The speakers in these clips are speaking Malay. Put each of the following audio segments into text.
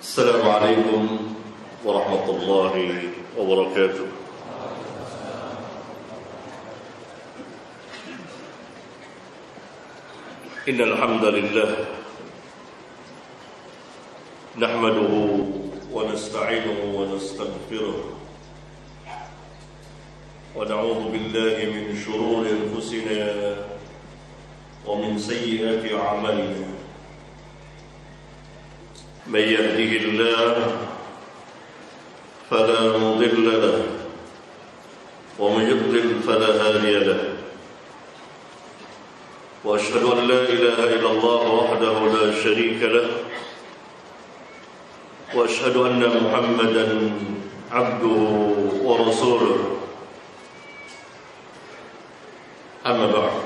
السلام عليكم ورحمة الله وبركاته. إن الحمد لله نحمده ونستعينه ونستغفره ونعوذ بالله من شرور أنفسنا ومن سيئات أعمالنا. من يهده الله فلا مضل له ومن يضلل فلا هادي له، وأشهد أن لا إله إلا الله وحده لا شريك له، وأشهد أن محمدا عبده ورسوله. أما بعد،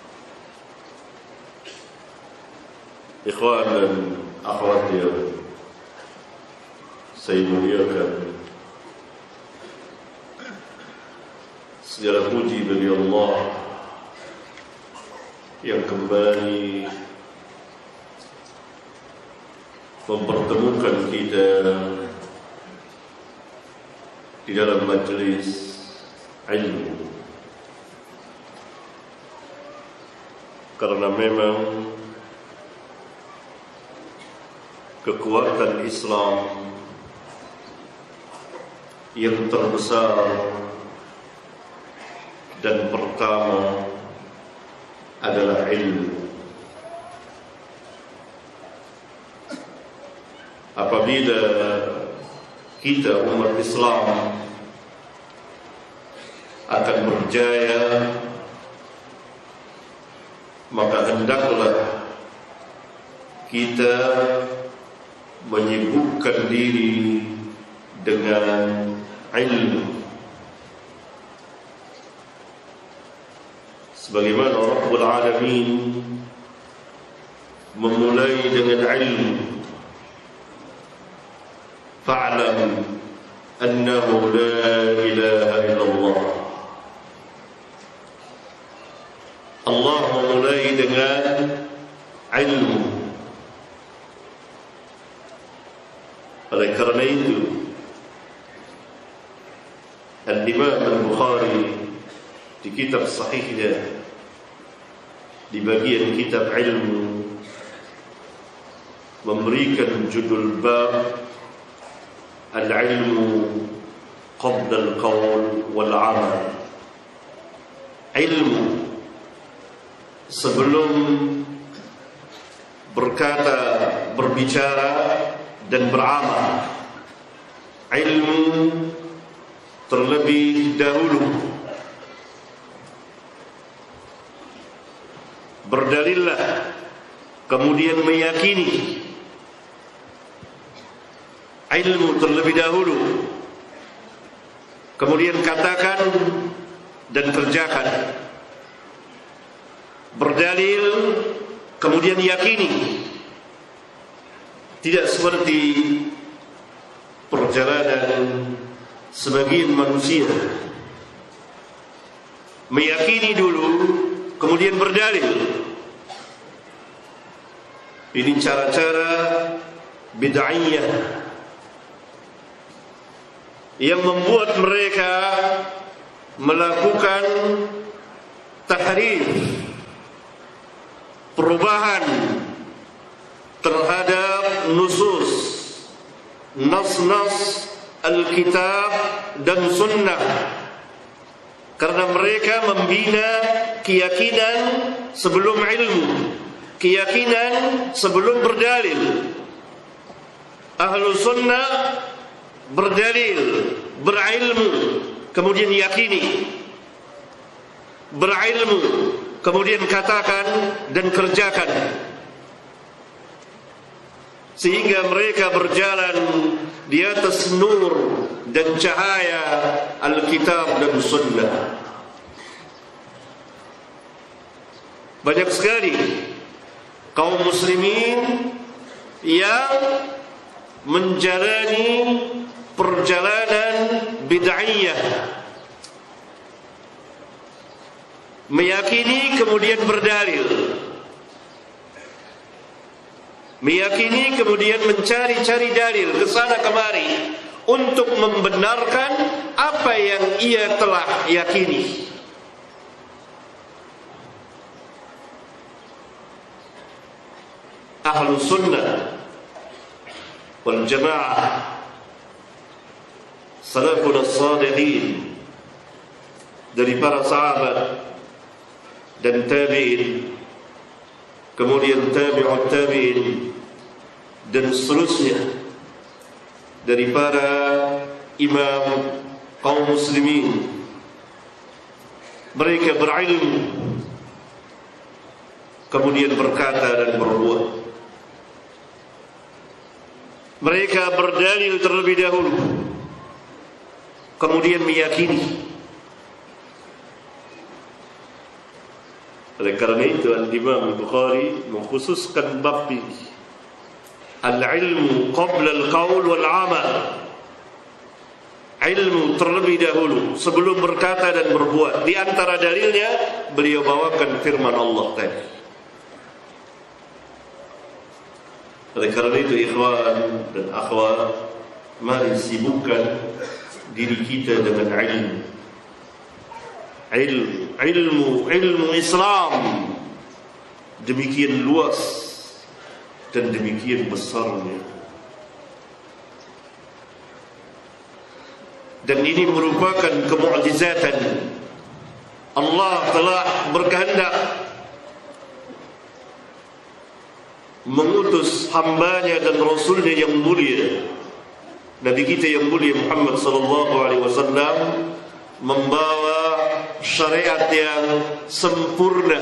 ikhwan dan akhwat yang saya muliakan, segala puji bagi Allah yang kembali mempertemukan kita di dalam majelis ilmu, karena memang kekuatan Islam yang terbesar dan pertama adalah ilmu. Apabila kita umat Islam akan berjaya, maka hendaklah kita menyibukkan diri dengan ilmu. Sebagaimana Rabbul Alamin memulai dengan ilmu, fa'lam annahu la ilaha illallah. Allah memulai dengan ilmu. Oleh karena itu, Al-Imam Al-Bukhari di kitab sahihnya, di bagian kitab ilmu, memberikan judul bab Al-ilmu qabla al-qawl wal-amal. Ilmu sebelum berkata, berbicara dan beramal. Ilmu terlebih dahulu. Berdalillah, kemudian meyakini. Ilmu terlebih dahulu, kemudian katakan dan kerjakan. Berdalil, kemudian yakini. Tidak seperti perjalanan sebagian manusia, meyakini dulu, kemudian berdalil. Ini cara-cara bid'ahiyah yang membuat mereka melakukan tahrif, perubahan terhadap nusus, nas-nas Alkitab dan Sunnah, karena mereka membina keyakinan sebelum ilmu, keyakinan sebelum berdalil. Ahlu Sunnah berdalil, berilmu, kemudian yakini, berilmu, kemudian katakan dan kerjakan, sehingga mereka berjalan di atas nur dan cahaya Alkitab dan Sunnah. Banyak sekali kaum muslimin yang menjalani perjalanan bid'ahiyah, meyakini kemudian berdalil. Meyakini kemudian mencari-cari dalil ke sana kemari untuk membenarkan apa yang ia telah yakini. Ahlus sunnah wal jamaah, salafun as-salihin, dari para sahabat dan tabi'in, kemudian tabi'ut tabi'in, dan seterusnya dari para imam kaum muslimin. Mereka berilmu, kemudian berkata dan berbuat. Mereka berdalil terlebih dahulu, kemudian meyakini. Oleh karena itu Al-Imam Al-Bukhari mengkhususkan bab ini, al-ilmu qabla al-qaul wal-amal. Ilmu terlebih dahulu sebelum berkata dan berbuat. Di antara dalilnya beliau bawakan firman Allah tadi. Oleh karena itu ikhwan dan akhwat, mari sibukkan diri kita dengan ilmu Islam. Demikian luas dan demikian besarnya. Dan ini merupakan kemukjizatan. Allah telah berkehendak mengutus hambanya dan rasulnya yang mulia, Nabi kita yang mulia Muhammad sallallahu alaihi wasallam, membawa syariat yang sempurna.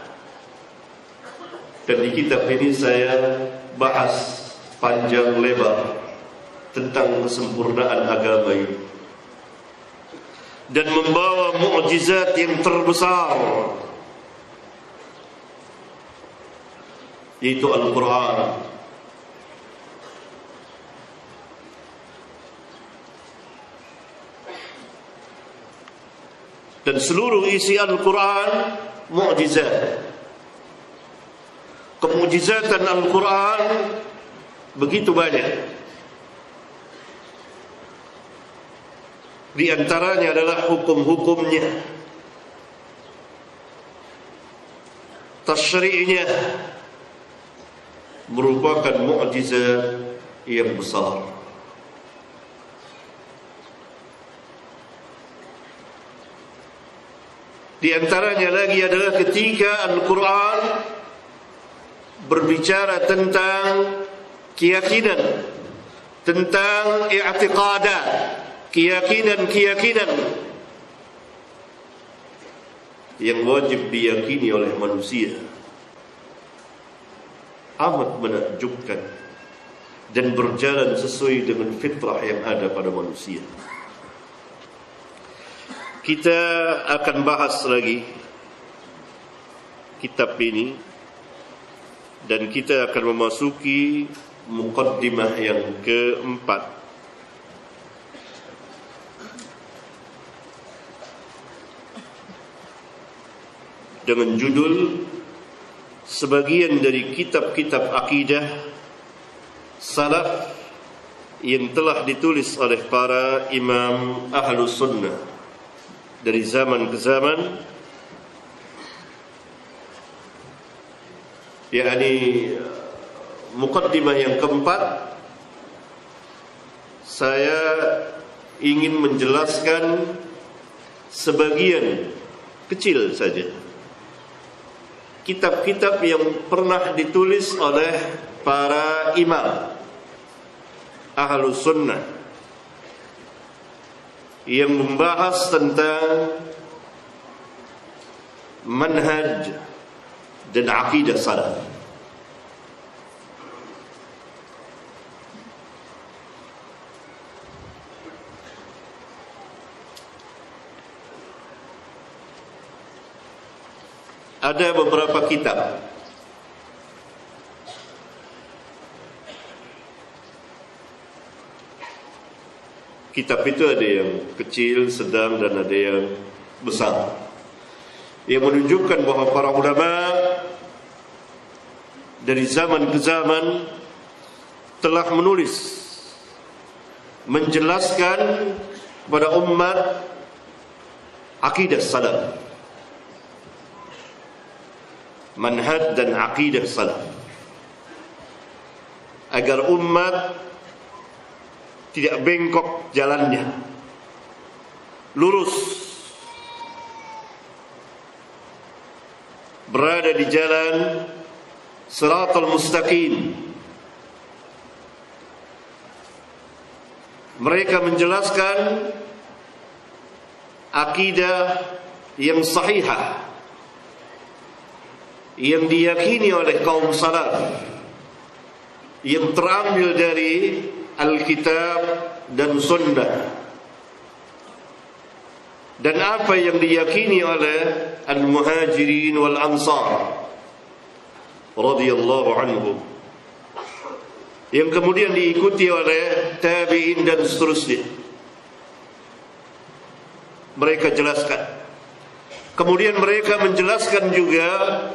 Dan di kitab ini saya bahas panjang lebar tentang kesempurnaan agama ini, dan membawa mukjizat yang terbesar, yaitu Al-Quran. Dan seluruh isi Al-Quran mukjizat. Kemukjizatan Al-Quran begitu banyak. Di antaranya adalah hukum-hukumnya, tasyri'nya, merupakan mukjizat yang besar. Di antaranya lagi adalah ketika Al-Quran berbicara tentang keyakinan, tentang i'tiqadat, keyakinan-keyakinan yang wajib diyakini oleh manusia. Amat menakjubkan dan berjalan sesuai dengan fitrah yang ada pada manusia. Kita akan bahas lagi kitab ini, dan kita akan memasuki muqaddimah yang keempat, dengan judul sebagian dari kitab-kitab akidah salaf yang telah ditulis oleh para imam ahlus sunnah dari zaman ke zaman, yakni muqaddimah yang keempat. Saya ingin menjelaskan sebagian kecil saja kitab-kitab yang pernah ditulis oleh para imam ahlus sunnah yang membahas tentang manhaj dan akidah salaf. Ada beberapa kitab itu ada yang kecil, sedang, dan ada yang besar, yang menunjukkan bahwa para ulama dari zaman ke zaman telah menulis, menjelaskan kepada umat akidah salaf, manhaj dan akidah salaf, agar umat tidak bengkok jalannya, lurus, berada di jalan Shiratal Mustaqim. Mereka menjelaskan akidah yang sahihah yang diyakini oleh kaum salaf, yang terambil dari Alkitab dan Sunnah, dan apa yang diyakini oleh Al-Muhajirin wal Ansar radhiyallahu anhum, yang kemudian diikuti oleh tabi'in dan seterusnya. Mereka jelaskan. Kemudian mereka menjelaskan juga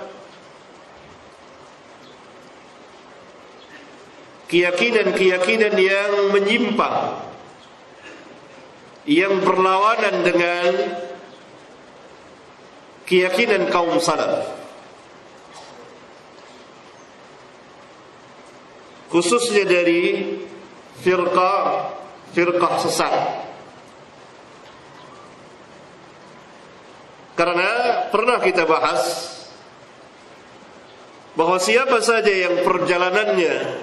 keyakinan-keyakinan yang menyimpang, yang berlawanan dengan keyakinan kaum salaf, khususnya dari firqah sesat. Karena pernah kita bahas bahwa siapa saja yang perjalanannya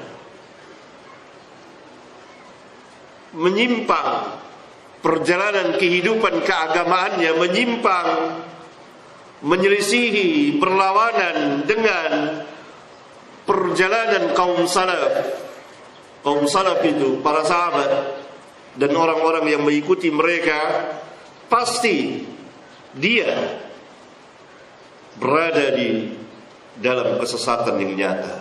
menyimpang, perjalanan kehidupan keagamaannya menyimpang, menyelisihi, berlawanan dengan perjalanan kaum salaf. Kaum salaf itu para sahabat dan orang-orang yang mengikuti mereka, pasti dia berada di dalam kesesatan yang nyata.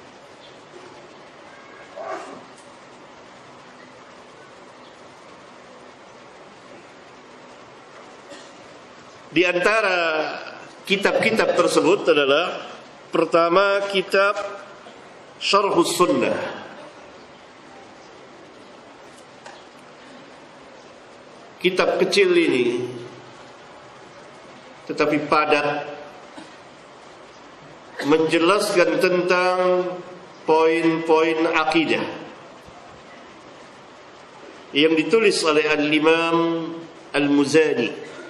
Di antara kitab-kitab tersebut adalah pertama kitab Syarhus Sunnah. Kitab kecil ini tetapi padat, menjelaskan tentang poin-poin akidah yang ditulis oleh Al-Imam Al-Muzani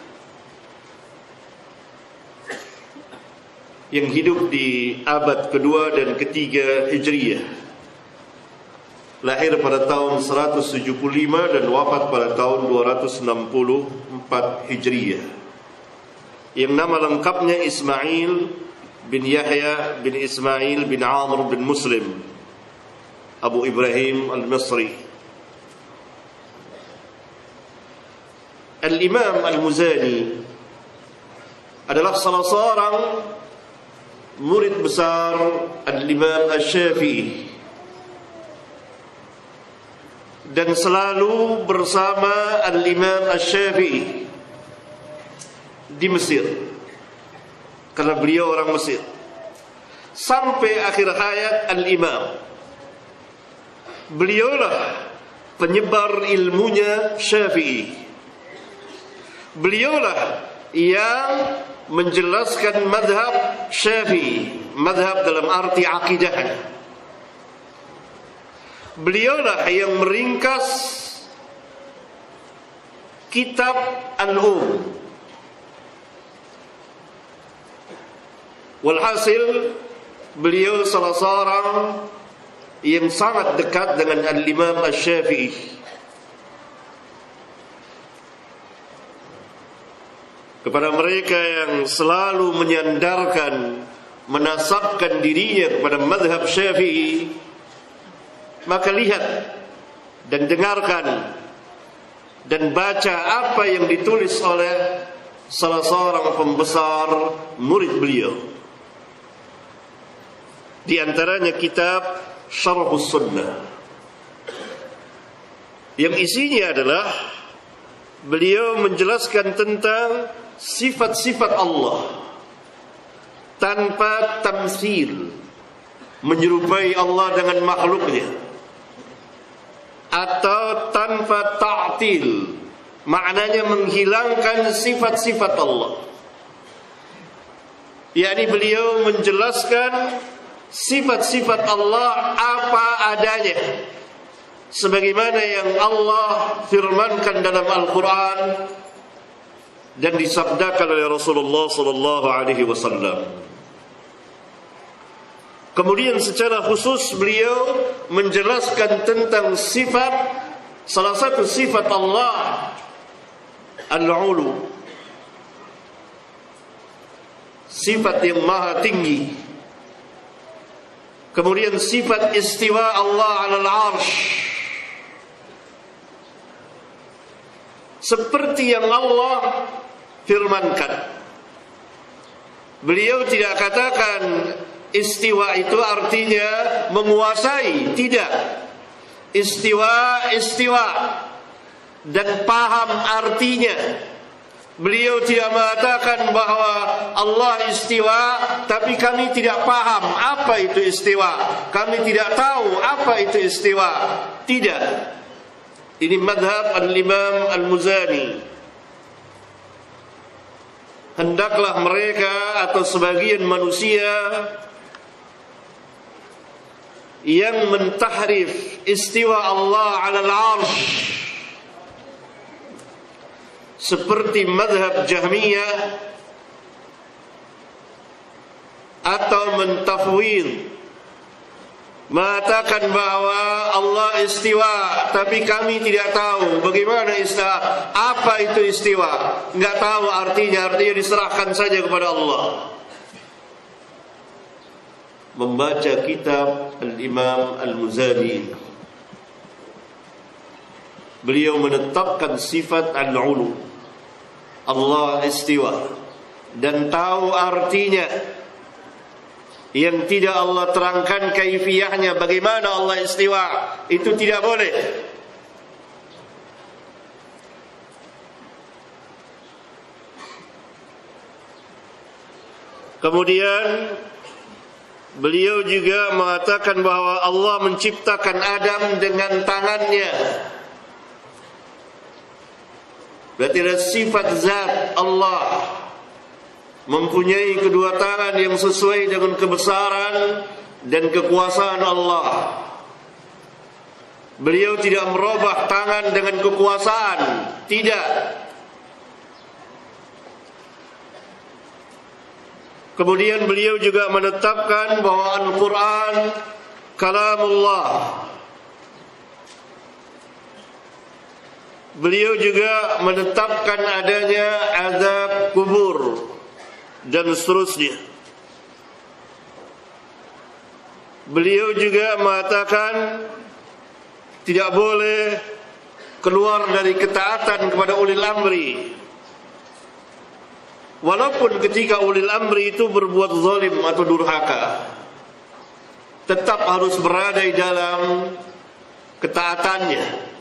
yang hidup di abad kedua dan ketiga Hijriyah, lahir pada tahun 175 dan wafat pada tahun 264 Hijriyah, yang nama lengkapnya Ismail bin Yahya bin Ismail bin Amr bin Muslim Abu Ibrahim Al-Misri. Al-Imam Al-Muzani adalah salah seorang murid besar Al-Imam Asy-Syafi'i dan selalu bersama Al-Imam Asy-Syafi'i di Mesir, karena beliau orang Mesir, sampai akhir hayat Al-Imam. Beliaulah penyebar ilmunya Syafi'i. Beliaulah yang menjelaskan madhab Syafi'i, madhab dalam arti akidahnya. Beliaulah yang meringkas kitab Al-Um. Walhasil beliau salah seorang yang sangat dekat dengan Al-Imam Asy-Syafi'i. Kepada mereka yang selalu menyandarkan, menasabkan dirinya kepada mazhab Syafi'i, maka lihat dan dengarkan dan baca apa yang ditulis oleh salah seorang pembesar murid beliau. Di antaranya kitab Syarhus Sunnah, yang isinya adalah beliau menjelaskan tentang sifat-sifat Allah tanpa tamsil, menyerupai Allah dengan makhluknya, atau tanpa ta'til, maknanya menghilangkan sifat-sifat Allah. Yakni beliau menjelaskan sifat-sifat Allah apa adanya, sebagaimana yang Allah firmankan dalam Al-Quran dan disabdakan oleh Rasulullah sallallahu alaihi wasallam. Kemudian secara khusus beliau menjelaskan tentang sifat, salah satu sifat Allah, Al-Ulu, sifat yang maha tinggi. Kemudian sifat istiwa Allah 'alal 'arsy, seperti yang Allah firmankan. Beliau tidak katakan istiwa itu artinya menguasai, tidak. Istiwa, istiwa, dan paham artinya. Beliau tidak mengatakan bahwa Allah istiwa, tapi kami tidak paham apa itu istiwa, kami tidak tahu apa itu istiwa. Tidak. Ini madhab al-Imam al-Muzani. Hendaklah mereka atau sebagian manusia yang mentahrif istiwa Allah 'alal 'arsy, seperti madhab Jahmiyah, atau mentafwid, mengatakan bahwa Allah istiwa tapi kami tidak tahu bagaimana istiwa, apa itu istiwa, enggak tahu artinya diserahkan saja kepada Allah. Membaca kitab Al-Imam Al-Muzani, beliau menetapkan sifat Al-Ulu, Allah istiwa, dan tahu artinya. Yang tidak Allah terangkan kaifiyahnya, bagaimana Allah istiwa, itu tidak boleh. Kemudian beliau juga mengatakan bahwa Allah menciptakan Adam dengan tangannya. Berarti ada sifat zat Allah, mempunyai kedua tangan yang sesuai dengan kebesaran dan kekuasaan Allah. Beliau tidak merubah tangan dengan kekuasaan, tidak. Kemudian beliau juga menetapkan bahwa Al-Quran kalamullah. Beliau juga menetapkan adanya azab kubur dan seterusnya. Beliau juga mengatakan tidak boleh keluar dari ketaatan kepada ulil amri, walaupun ketika ulil amri itu berbuat zalim atau durhaka, tetap harus berada di dalam ketaatannya,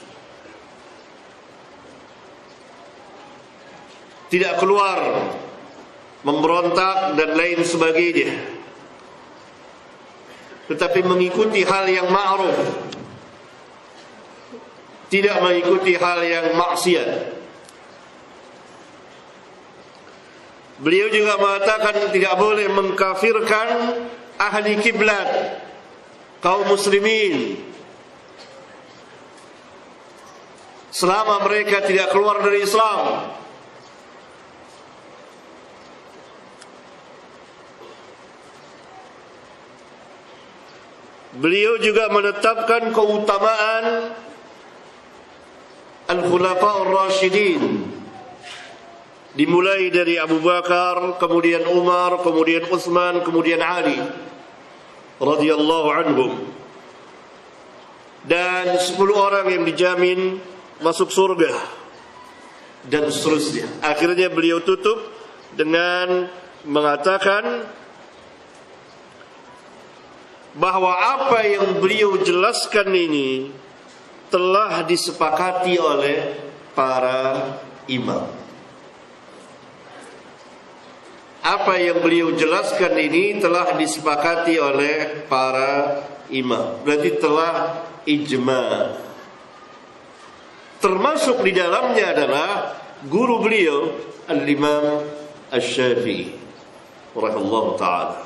tidak keluar memberontak dan lain sebagainya, tetapi mengikuti hal yang ma'ruf, tidak mengikuti hal yang maksiat. Beliau juga mengatakan tidak boleh mengkafirkan ahli kiblat, kaum muslimin, selama mereka tidak keluar dari Islam. Beliau juga menetapkan keutamaan Al-Khulafa'ur Rasyidin, dimulai dari Abu Bakar, kemudian Umar, kemudian Utsman, kemudian Ali radhiyallahu anhum, dan 10 orang yang dijamin masuk surga, dan seterusnya. Akhirnya beliau tutup dengan mengatakan bahwa apa yang beliau jelaskan ini telah disepakati oleh para imam. apa yang beliau jelaskan ini telah disepakati oleh para imam. Berarti telah ijma. Termasuk di dalamnya adalah guru beliau Al-Imam Asy-Syafi'i rahimahullah ta'ala.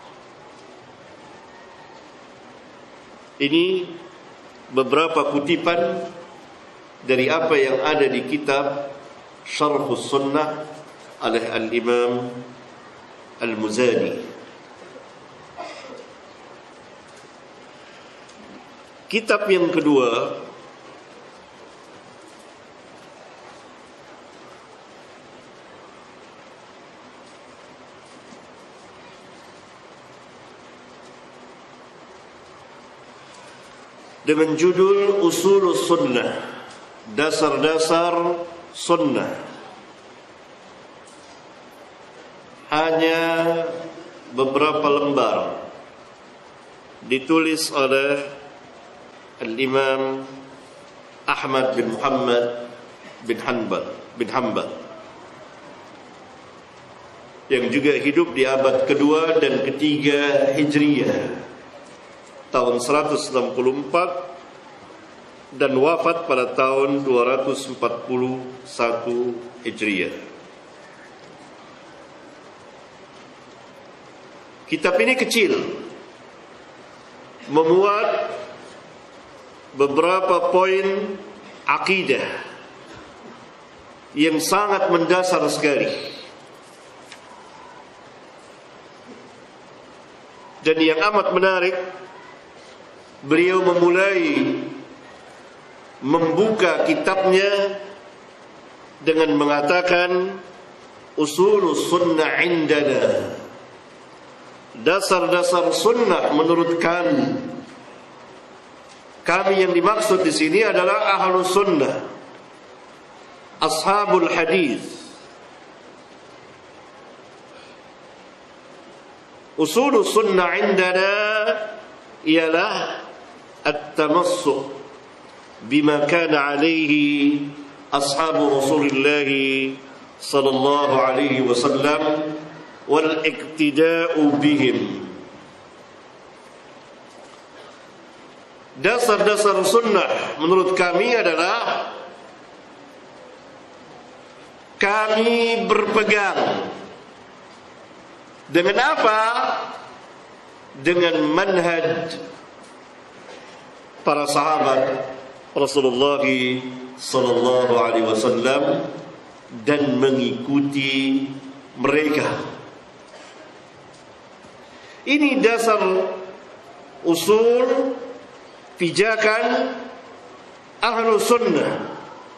Ini beberapa kutipan dari apa yang ada di kitab Syarhus Sunnah oleh Al-Imam Al-Muzani. Kitab yang kedua dengan judul Usulus Sunnah, dasar-dasar sunnah. Hanya beberapa lembar, ditulis oleh Al-Imam Ahmad bin Muhammad bin Hanbal yang juga hidup di abad kedua dan ketiga Hijriyah, tahun 164, dan wafat pada tahun 241 Hijriyah. Kitab ini kecil, memuat beberapa poin akidah yang sangat mendasar sekali. Dan yang amat menarik, beliau memulai membuka kitabnya dengan mengatakan Usulus Sunnah indana, dasar-dasar sunnah menurut kami. Kami yang dimaksud di sini adalah ahlus sunnah, ashabul hadis. Usulus sunnah indana ialah at-tamassuk bima kana alaihi ashabu Rasulullah sallallahu alaihi wasallam wal iqtida'u bihim. Dasar-dasar sunnah menurut kami adalah kami berpegang dengan apa? Dengan manhaj para sahabat Rasulullah sallallahu alaihi wasallam dan mengikuti mereka. Ini dasar usul pijakan ahlu sunnah,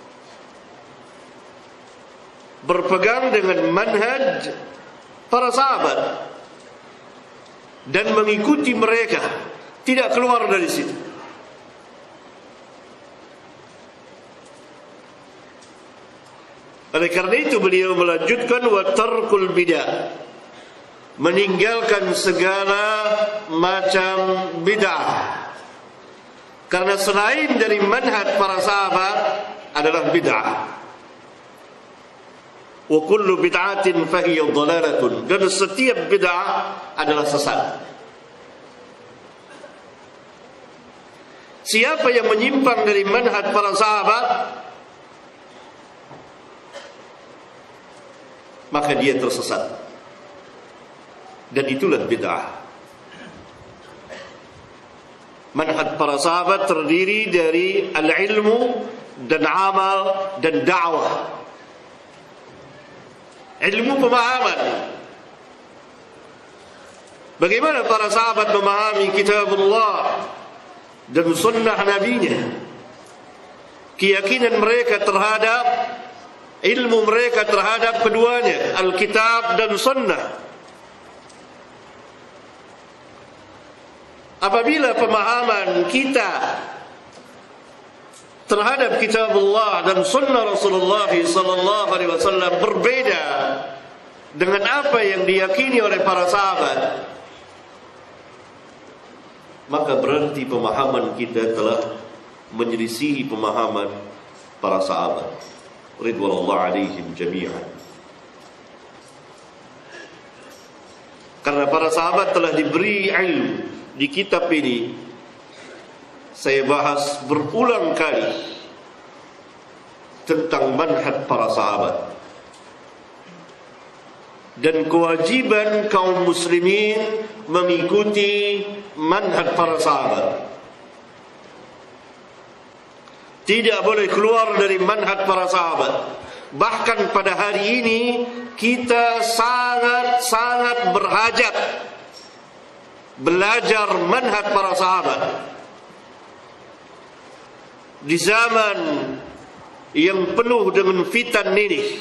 berpegang dengan manhaj para sahabat dan mengikuti mereka, tidak keluar dari situ. Oleh karena itu beliau melanjutkan wa tarkul bid'ah, meninggalkan segala macam bid'ah. Karena selain dari manhaj para sahabat adalah bid'ah. Wa kullu bid'atin fahiya dhalalatun, dan setiap bid'ah adalah sesat. Siapa yang menyimpang dari manhaj para sahabat, maka dia tersesat. Dan itulah bid'ah. Manhaj para sahabat terdiri dari al-ilmu dan amal dan dakwah. Ilmu, pemahaman. Bagaimana para sahabat memahami kitabullah dan sunnah nabinya. Keyakinan mereka terhadap, ilmu mereka terhadap keduanya, Alkitab dan sunnah. Apabila pemahaman kita terhadap kitabullah dan sunnah Rasulullah sallallahu alaihi wasallam berbeda dengan apa yang diyakini oleh para sahabat, maka berarti pemahaman kita telah menyelisihi pemahaman para sahabat ridwanullah alaihim jami'an. sahabat telah diberi ilmu. Di kitab ini saya bahas berulang kali tentang manhaj para sahabat dan kewajiban kaum muslimin mengikuti manhaj para sahabat. Tidak boleh keluar dari manhaj para sahabat. Bahkan pada hari ini kita sangat berhajat belajar manhaj para sahabat. Di zaman yang penuh dengan fitan ini,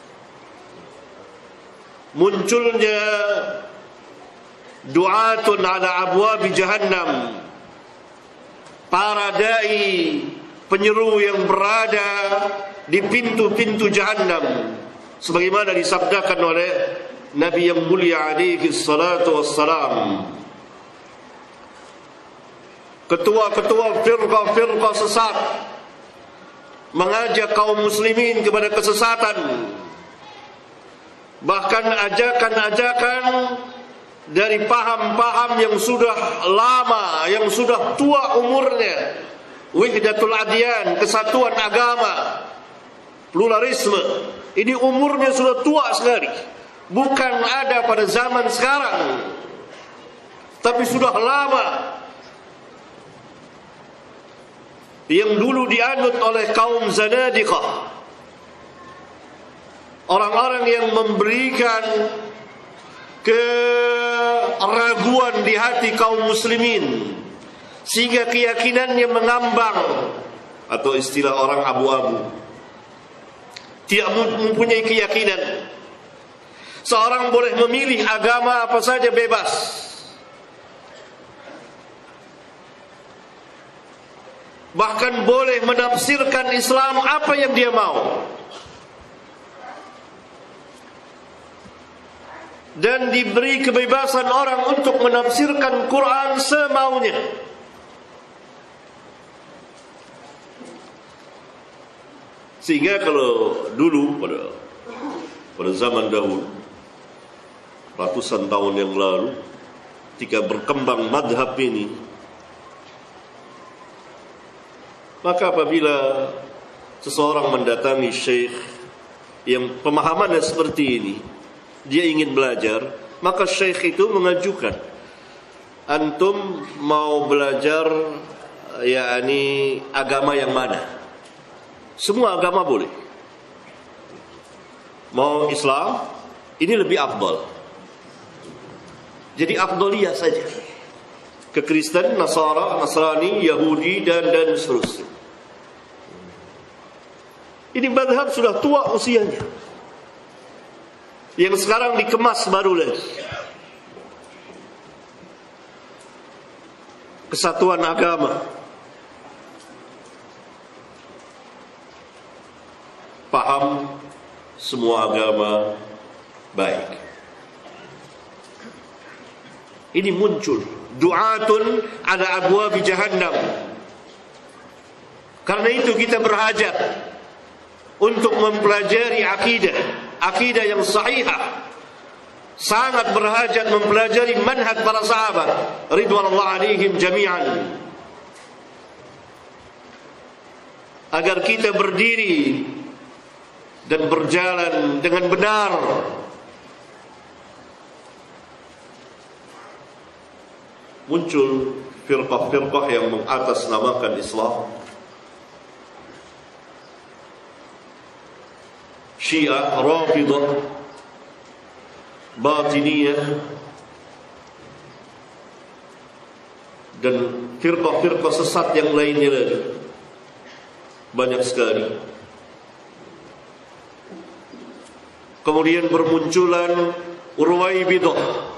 munculnya du'atun ala abwabi jahannam, para dai penyeru yang berada di pintu-pintu jahannam, sebagaimana disabdakan oleh Nabi yang mulia alaihi salatu wassalam. Ketua-ketua firqah-firqah sesat mengajak kaum muslimin kepada kesesatan. Bahkan ajakan-ajakan dari paham-paham yang sudah lama, yang sudah tua umurnya, wahdatul adyan, kesatuan agama, pluralisme, ini umurnya sudah tua sekali. Bukan ada pada zaman sekarang, tapi sudah lama. Yang dulu dianut oleh kaum zanadiqah, orang-orang yang memberikan keraguan di hati kaum muslimin, sehingga keyakinannya mengambang, atau istilah orang abu-abu, tidak mempunyai keyakinan. Seorang boleh memilih agama apa saja bebas, bahkan boleh menafsirkan Islam apa yang dia mau, dan diberi kebebasan orang untuk menafsirkan Quran semaunya. Sehingga kalau dulu pada zaman dahulu, ratusan tahun yang lalu, ketika berkembang madhab ini, maka apabila seseorang mendatangi syekh yang pemahamannya seperti ini, dia ingin belajar, maka syekh itu mengajukan, antum mau belajar yakni agama yang mana? Semua agama boleh. Mau Islam, ini lebih afdal. Jadi afdaliyah saja. Ke Kristen, Nasara, Nasrani, Yahudi dan seterusnya. Ini madhab sudah tua usianya, yang sekarang dikemas baru lagi. Kesatuan agama, paham semua agama baik. Ini muncul du'atun ala abwabi jahannam. Karena itu kita berhajat untuk mempelajari akidah yang sahihah. Sangat berhajat mempelajari manhaj para sahabat ridwanullah alaihim jami'an, agar kita berdiri dan berjalan dengan benar. Muncul firqah-firqah yang mengatasnamakan Islam, Syiah, Rafidah, Batiniyah, dan firqah-firqah sesat yang lainnya lagi. Banyak sekali. Kemudian bermunculan Ruwaibidah.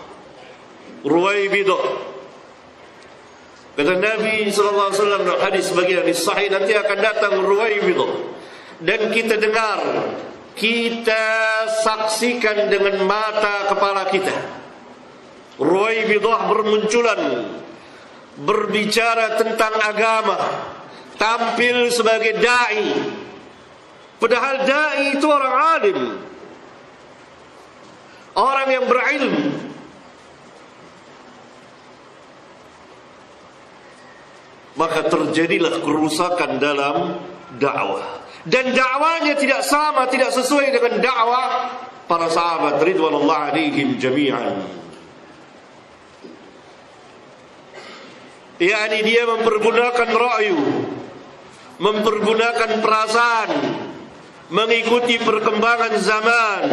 Kata Nabi SAW dalam hadis bagian sahih, nanti akan datang Ruwaibidah, dan kita dengar, kita saksikan dengan mata kepala kita. Ruwaibidah bermunculan, berbicara tentang agama, tampil sebagai da'i. Padahal da'i itu orang alim, orang yang berilmu. maka terjadilah kerusakan dalam dakwah. Dan dakwanya tidak sama, tidak sesuai dengan dakwah para sahabat ridwanullah alaihim jami'an. yakni dia mempergunakan ra'yu, mempergunakan perasaan, mengikuti perkembangan zaman.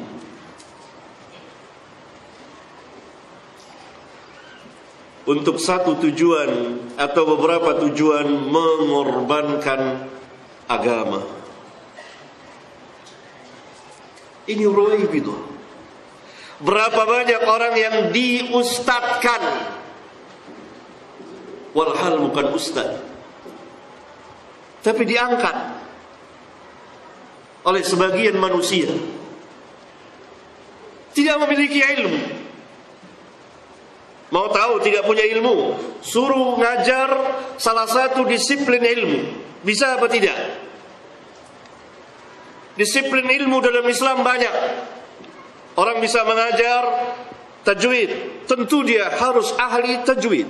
Untuk satu tujuan atau beberapa tujuan, mengorbankan agama. Ini Ruwaibidah. Berapa banyak orang yang diustadkan, walhal bukan ustad, tapi diangkat oleh sebagian manusia, tidak memiliki ilmu. Mau tahu tidak punya ilmu, suruh ngajar salah satu disiplin ilmu, bisa apa tidak? Disiplin ilmu dalam Islam banyak. Orang bisa mengajar tajwid, tentu dia harus ahli tajwid.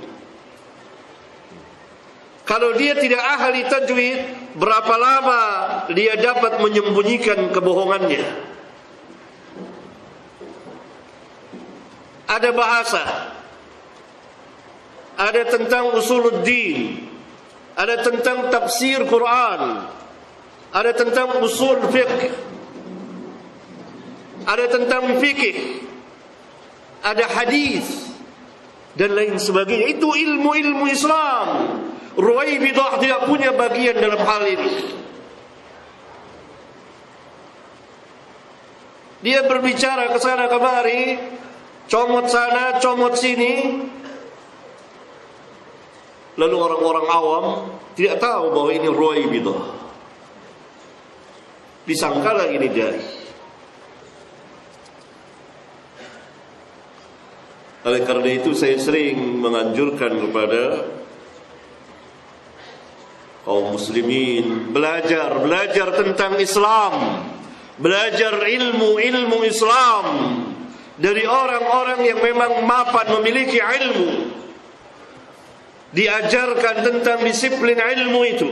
Kalau dia tidak ahli tajwid, berapa lama dia dapat menyembunyikan kebohongannya? Ada bahasa, ada tentang usuluddin, ada tentang tafsir Quran, ada tentang usul fiqh, ada tentang fikih, ada hadis dan lain sebagainya. Itu ilmu-ilmu Islam. Ruwaibidah tidak punya bagian dalam hal ini. Dia berbicara ke sana kemari, comot sana, comot sini. Lalu orang-orang awam tidak tahu bahwa ini Ruwaibidah. Disangkalah ini dai. Oleh karena itu saya sering menganjurkan kepada kaum muslimin belajar tentang Islam, belajar ilmu Islam dari orang-orang yang memang mapan memiliki ilmu. Diajarkan tentang disiplin ilmu itu,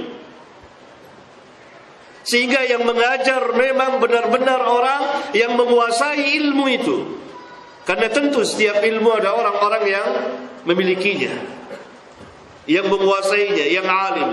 sehingga yang mengajar memang benar-benar orang yang menguasai ilmu itu. Karena tentu setiap ilmu ada orang-orang yang memilikinya, yang menguasainya, yang alim.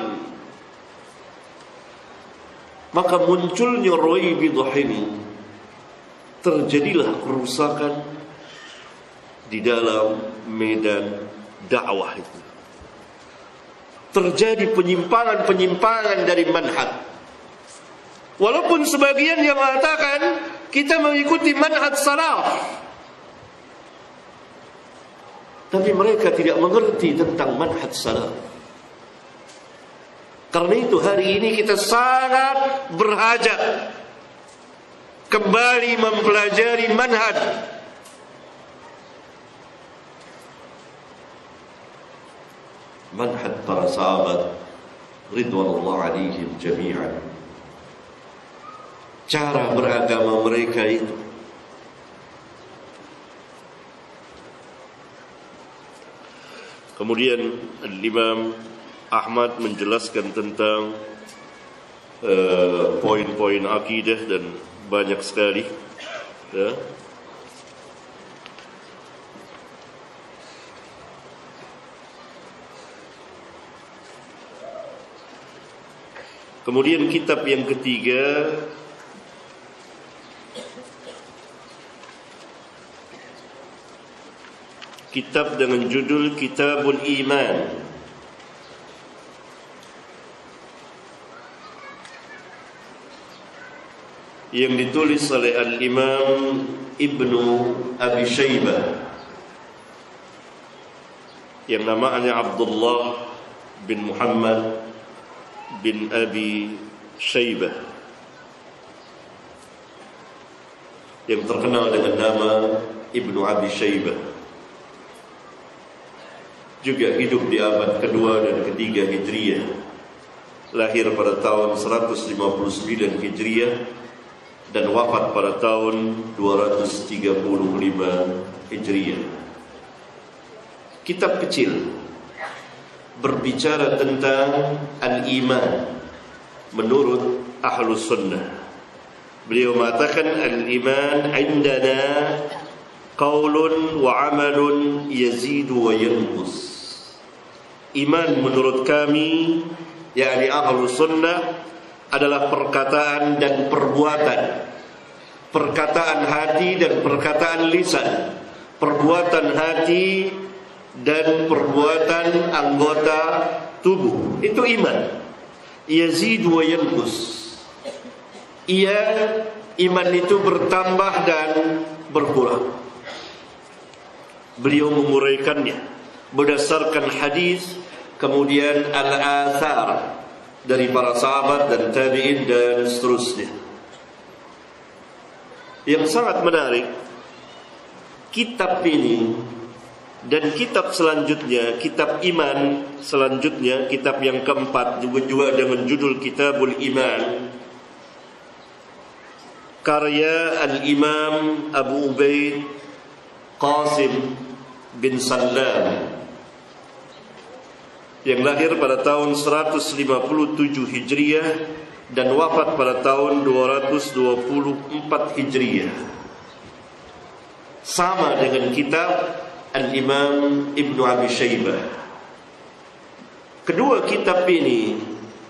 Maka munculnya Ruwaibidah ini, terjadilah kerusakan di dalam medan dakwah itu. Terjadi penyimpangan-penyimpangan dari manhaj. Walaupun sebagian yang mengatakan kita mengikuti manhaj salaf, tapi mereka tidak mengerti tentang manhaj salaf. Karena itu hari ini kita sangat berhajat kembali mempelajari manhaj. Manhaj para sahabat ridwanullah alaihim jami'an. Cara beragama mereka itu. Kemudian Imam Ahmad menjelaskan tentang poin-poin akidah dan banyak sekali, ya. Kemudian kitab yang ketiga, kitab dengan judul Kitabul Iman, yang ditulis oleh Al-Imam Ibnu Abi Syaibah, yang namanya Abdullah bin Muhammad bin Abi Syaibah, yang terkenal dengan nama Ibnu Abi Syaibah. Juga hidup di abad kedua dan ketiga Hijriyah. Lahir pada tahun 159 Hijriyah dan wafat pada tahun 235 Hijriyah. Kitab kecil, berbicara tentang al-iman menurut Ahlus Sunnah. Beliau mengatakan al-iman indana qaulun wa amalun yazidu wa yanqus. Iman menurut kami, yakni Ahlus Sunnah, adalah perkataan dan perbuatan, perkataan hati dan perkataan lisan, perbuatan hati dan perbuatan anggota tubuh. Itu iman. Yazid wa yanqus. Iman itu bertambah dan berkurang. Beliau menguraikannya berdasarkan hadis, kemudian al-athar dari para sahabat dan tabi'in dan seterusnya. Yang sangat menarik, kitab ini dan kitab selanjutnya, kitab iman selanjutnya, kitab yang keempat juga dengan judul Kitabul Iman, karya Al-Imam Abu Ubaid Qasim bin Sallam, yang lahir pada tahun 157 Hijriah dan wafat pada tahun 224 Hijriah. Sama dengan kitab Al-Imam Ibnu Abi Syaibah. Kedua kitab ini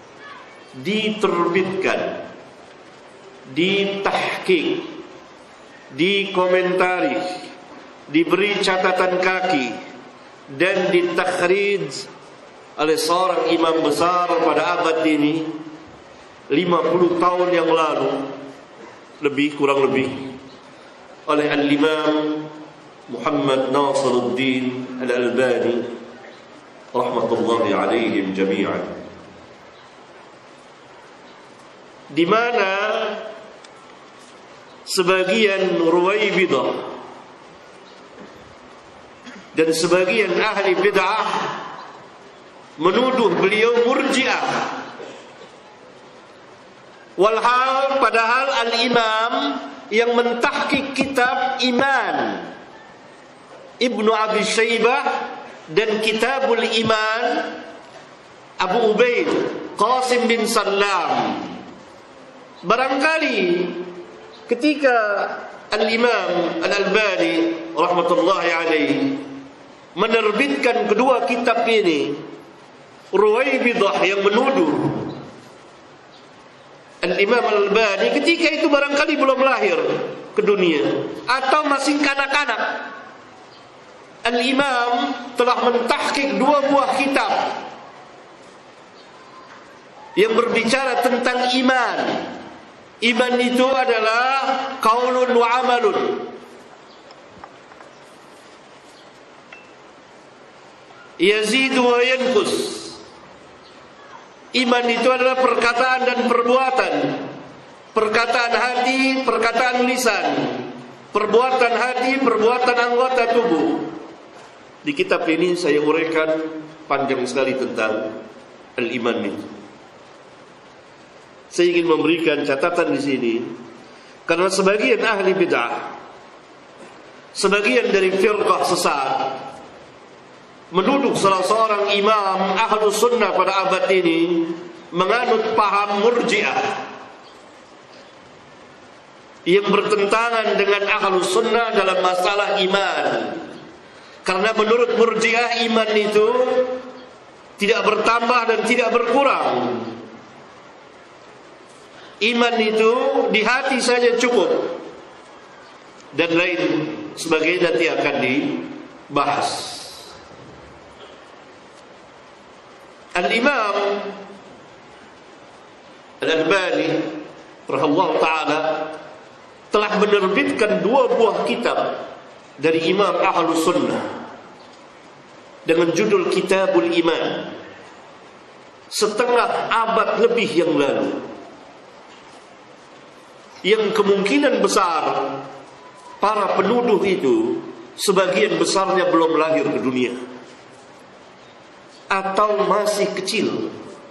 diterbitkan, ditahqiq, dikomentari, diberi catatan kaki dan ditakhrij oleh seorang imam besar pada abad ini 50 tahun yang lalu, kurang lebih, oleh Al-Imam Muhammad Nasiruddin Al-Albani rahmatullahi alaihim jami'an, di mana sebagian Ruwaibidah dan sebagian ahli bid'ah menuduh beliau murji'ah, walhal padahal al-imam yang mentahqiq kitab iman Ibnu Abi Syaibah dan Kitabul Iman Abu Ubaid Qasim bin Sallam, barangkali ketika al-imam al-Albani rahmatullahi alaihi menerbitkan kedua kitab ini, Ruwaibidah yang menuduh Al-Imam Al-Albani ketika itu barangkali belum lahir ke dunia atau masih kanak-kanak. Al-Imam telah mentahqiq dua buah kitab yang berbicara tentang iman. Iman itu adalah qaulun wa amalun. Yazidu wa yanqus. Iman itu adalah perkataan dan perbuatan, perkataan hati, perkataan lisan, perbuatan hati, perbuatan anggota tubuh. Di kitab ini saya uraikan panjang sekali tentang al-iman itu. Saya ingin memberikan catatan di sini karena sebagian ahli bid'ah, sebagian dari firqah sesat menuduh salah seorang imam Ahlus Sunnah pada abad ini menganut paham murji'ah yang bertentangan dengan Ahlus Sunnah dalam masalah iman. Karena menurut murji'ah iman itu tidak bertambah dan tidak berkurang. Iman itu di hati saja cukup, dan lain sebagainya nanti akan dibahas. Al-Imam Al-Albani rahimahullah ta'ala telah menerbitkan dua buah kitab dari Imam Ahlus Sunnah dengan judul Kitabul Iman, setengah abad lebih yang lalu, yang kemungkinan besar para penuduh itu sebagian besarnya belum lahir ke dunia atau masih kecil,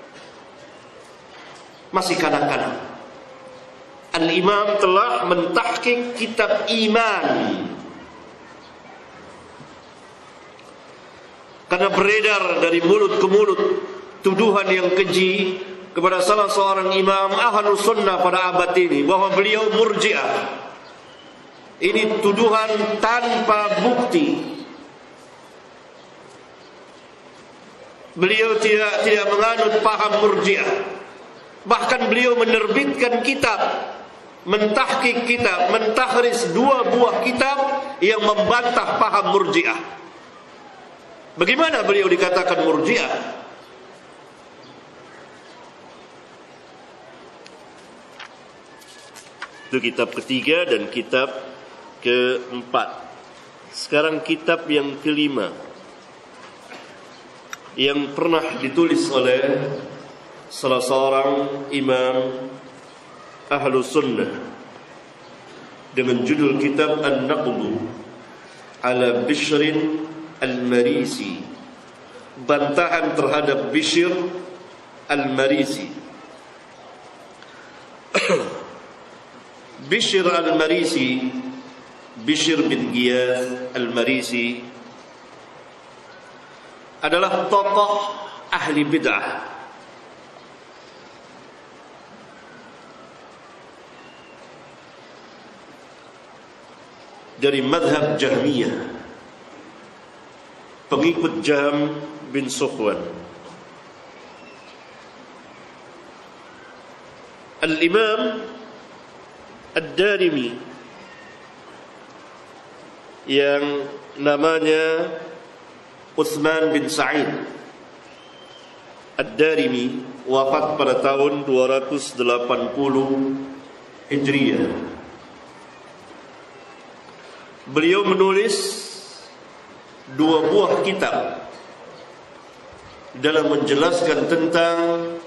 masih kanak-kanak. Al-Imam telah mentahqiq kitab iman. karena beredar dari mulut ke mulut tuduhan yang keji kepada salah seorang imam Ahlus Sunnah pada abad ini bahwa beliau murji'ah. Ini tuduhan tanpa bukti. Beliau tidak menganut paham murji'ah. Bahkan beliau menerbitkan kitab, mentahqiq kitab, mentahris 2 buah kitab yang membantah paham murji'ah. Bagaimana beliau dikatakan murji'ah? Itu kitab ketiga dan kitab keempat. Sekarang kitab yang kelima, yang pernah ditulis oleh salah seorang imam Ahlus Sunnah dengan judul kitab An-Naqdu ala Bishrin Al-Marisi, bantahan terhadap Bishr Al-Marisi. Bishr Al-Marisi, Bishr bin Ghiyath Al-Marisi adalah tokoh ahli bid'ah. Dari madhab Jahmiyah, pengikut Jahm bin Safwan. Al-Imam Ad-Darimi yang namanya Utsman bin Sa'id Ad-Darimi wafat pada tahun 280 Hijriah. Beliau menulis 2 buah kitab dalam menjelaskan tentang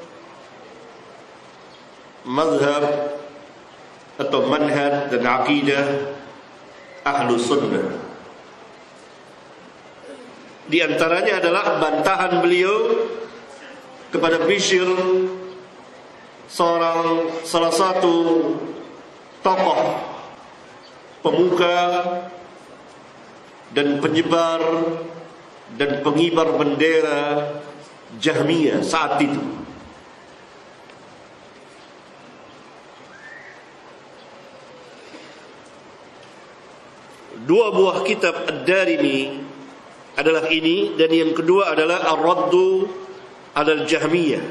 mazhab atau manhaj dan akidah Ahlus Sunnah. Di antaranya adalah bantahan beliau kepada Bishr, salah satu tokoh pemuka dan penyebar dan pengibar bendera Jahmiyah saat itu. Dua buah kitab Ad-Darimi adalah ini, dan yang kedua adalah Ar-Raddu alal Jahmiyah.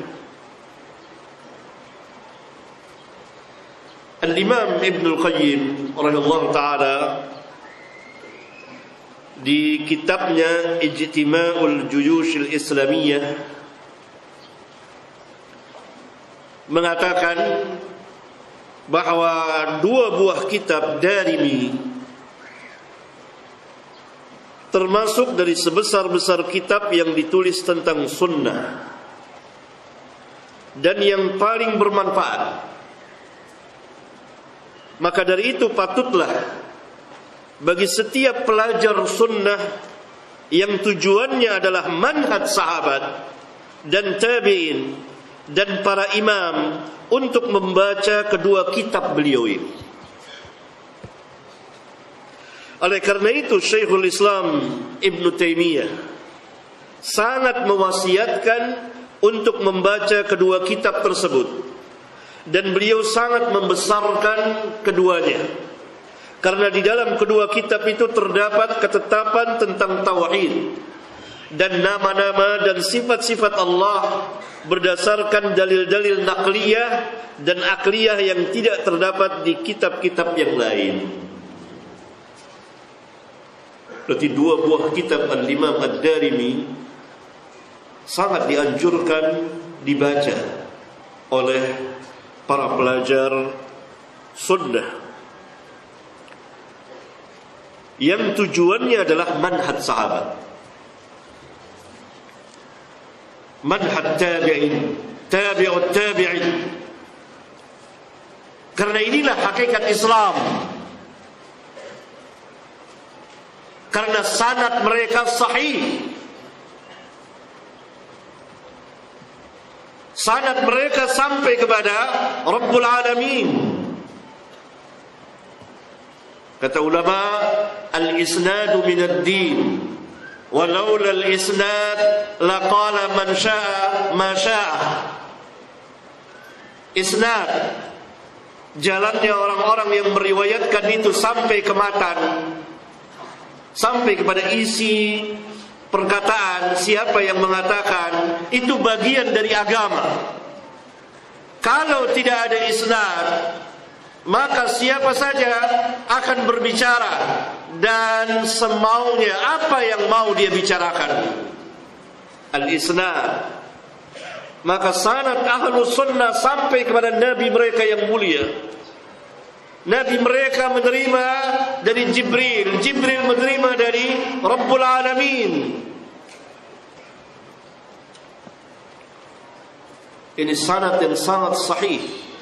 Al-Imam Ibn Al-Qayyim rahimahullah ta'ala di kitabnya Ijtima'ul Juyush Al-Islamiyah mengatakan bahwa 2 buah kitab Darimi termasuk dari sebesar-besar kitab yang ditulis tentang sunnah dan yang paling bermanfaat. Maka dari itu patutlah bagi setiap pelajar sunnah yang tujuannya adalah manhaj sahabat dan tabi'in dan para imam untuk membaca kedua kitab beliau ini. Oleh karena itu Syekhul Islam Ibn Taimiyah sangat mewasiatkan untuk membaca kedua kitab tersebut, dan beliau sangat membesarkan keduanya karena di dalam kedua kitab itu terdapat ketetapan tentang tauhid dan nama-nama dan sifat-sifat Allah berdasarkan dalil-dalil naqliyah dan akliyah yang tidak terdapat di kitab-kitab yang lain. Berarti 2 buah kitab Al-Imam Ad-Darimi sangat dianjurkan dibaca oleh para pelajar sunnah yang tujuannya adalah manhaj sahabat, manhaj tabi'in, tabi'ut tabi'in. Karena inilah hakikat Islam. Karena sanad mereka sahih, sanad mereka sampai kepada Rabbul Alamin. Kata ulama, al-isnadu minad din walaula al-isnad laqala man syaa ma syaa. Isnad, jalannya orang-orang yang meriwayatkan itu sampai ke matan, sampai kepada isi perkataan siapa yang mengatakan, itu bagian dari agama. Kalau tidak ada isnad, maka siapa saja akan berbicara dan semaunya apa yang mau dia bicarakan. Al-isnad, maka sanad ahlus sunnah sampai kepada Nabi mereka yang mulia. Nabi mereka menerima dari Jibril, Jibril menerima dari Rabbul Alamin. Ini sanad yang sangat sahih.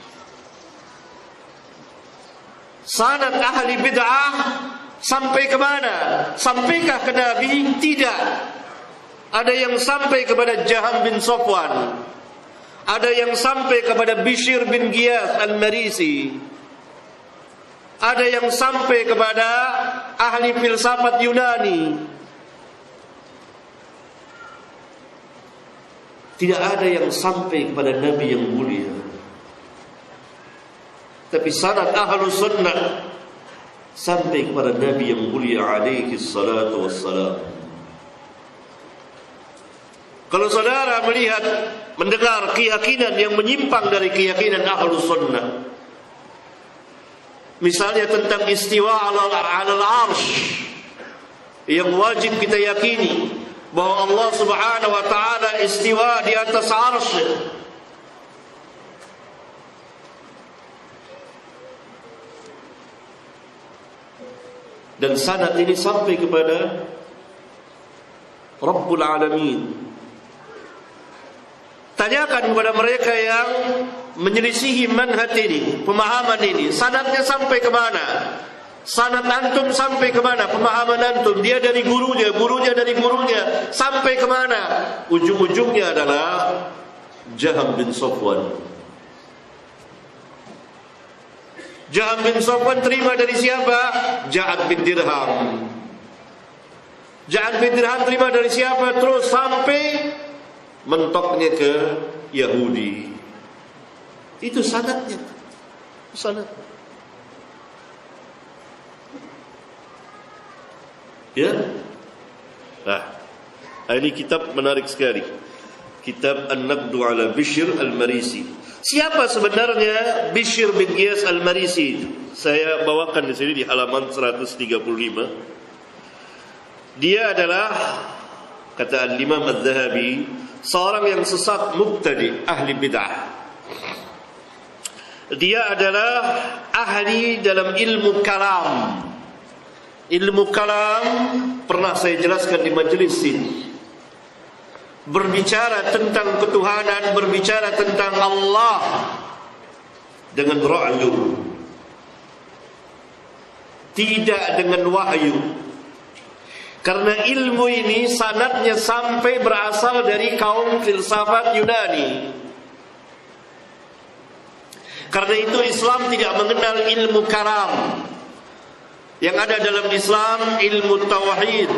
Sanad ahli bid'ah sampai ke mana? Sampaikah ke Nabi? Tidak. Ada yang sampai kepada Jaham bin Safwan, ada yang sampai kepada Bishr bin Giyas al-Marisi, ada yang sampai kepada ahli filsafat Yunani. Tidak ada yang sampai kepada Nabi yang mulia. Tapi sanad ahlus sunnah sampai kepada Nabi yang mulia alaihi salatu wassalam. Kalau saudara melihat, mendengar keyakinan yang menyimpang dari keyakinan ahlus sunnah, misalnya tentang istiwa alal arsh, yang wajib kita yakini bahwa Allah subhanahu wa ta'ala istiwa di atas arsy. Dan sanad ini sampai kepada Rabbul Alamin. Tanyakan kepada mereka yang menyelisihi manhaj ini, pemahaman ini, sanadnya sampai ke mana? Sanad antum sampai ke mana? Pemahaman antum, dia dari gurunya, gurunya dari gurunya, sampai ke mana? Ujung-ujungnya adalah Jaham bin Safwan. Jaham bin Safwan terima dari siapa? Ja'ad bin Dirham. Ja'ad bin Dirham terima dari siapa? Terus sampai mentoknya ke Yahudi. Itu sanadnya. Sanad. Ya. Nah, ini kitab menarik sekali. Kitab An-Naqdu ala Bishr al-Marisi. Siapa sebenarnya Bishr bin Giyas al-Marisi? Saya bawakan di sini di halaman 135. Dia adalah, kata Al-Imam Al-Zahabi, seorang yang sesat, mubtadi, ahli bid'ah. Dia adalah ahli dalam ilmu kalam. Ilmu kalam pernah saya jelaskan di majelis ini. Berbicara tentang ketuhanan, berbicara tentang Allah dengan ra'yu, tidak dengan wahyu. Karena ilmu ini sanadnya sampai berasal dari kaum filsafat Yunani. Karena itu Islam tidak mengenal ilmu kalam. Yang ada dalam Islam ilmu tauhid,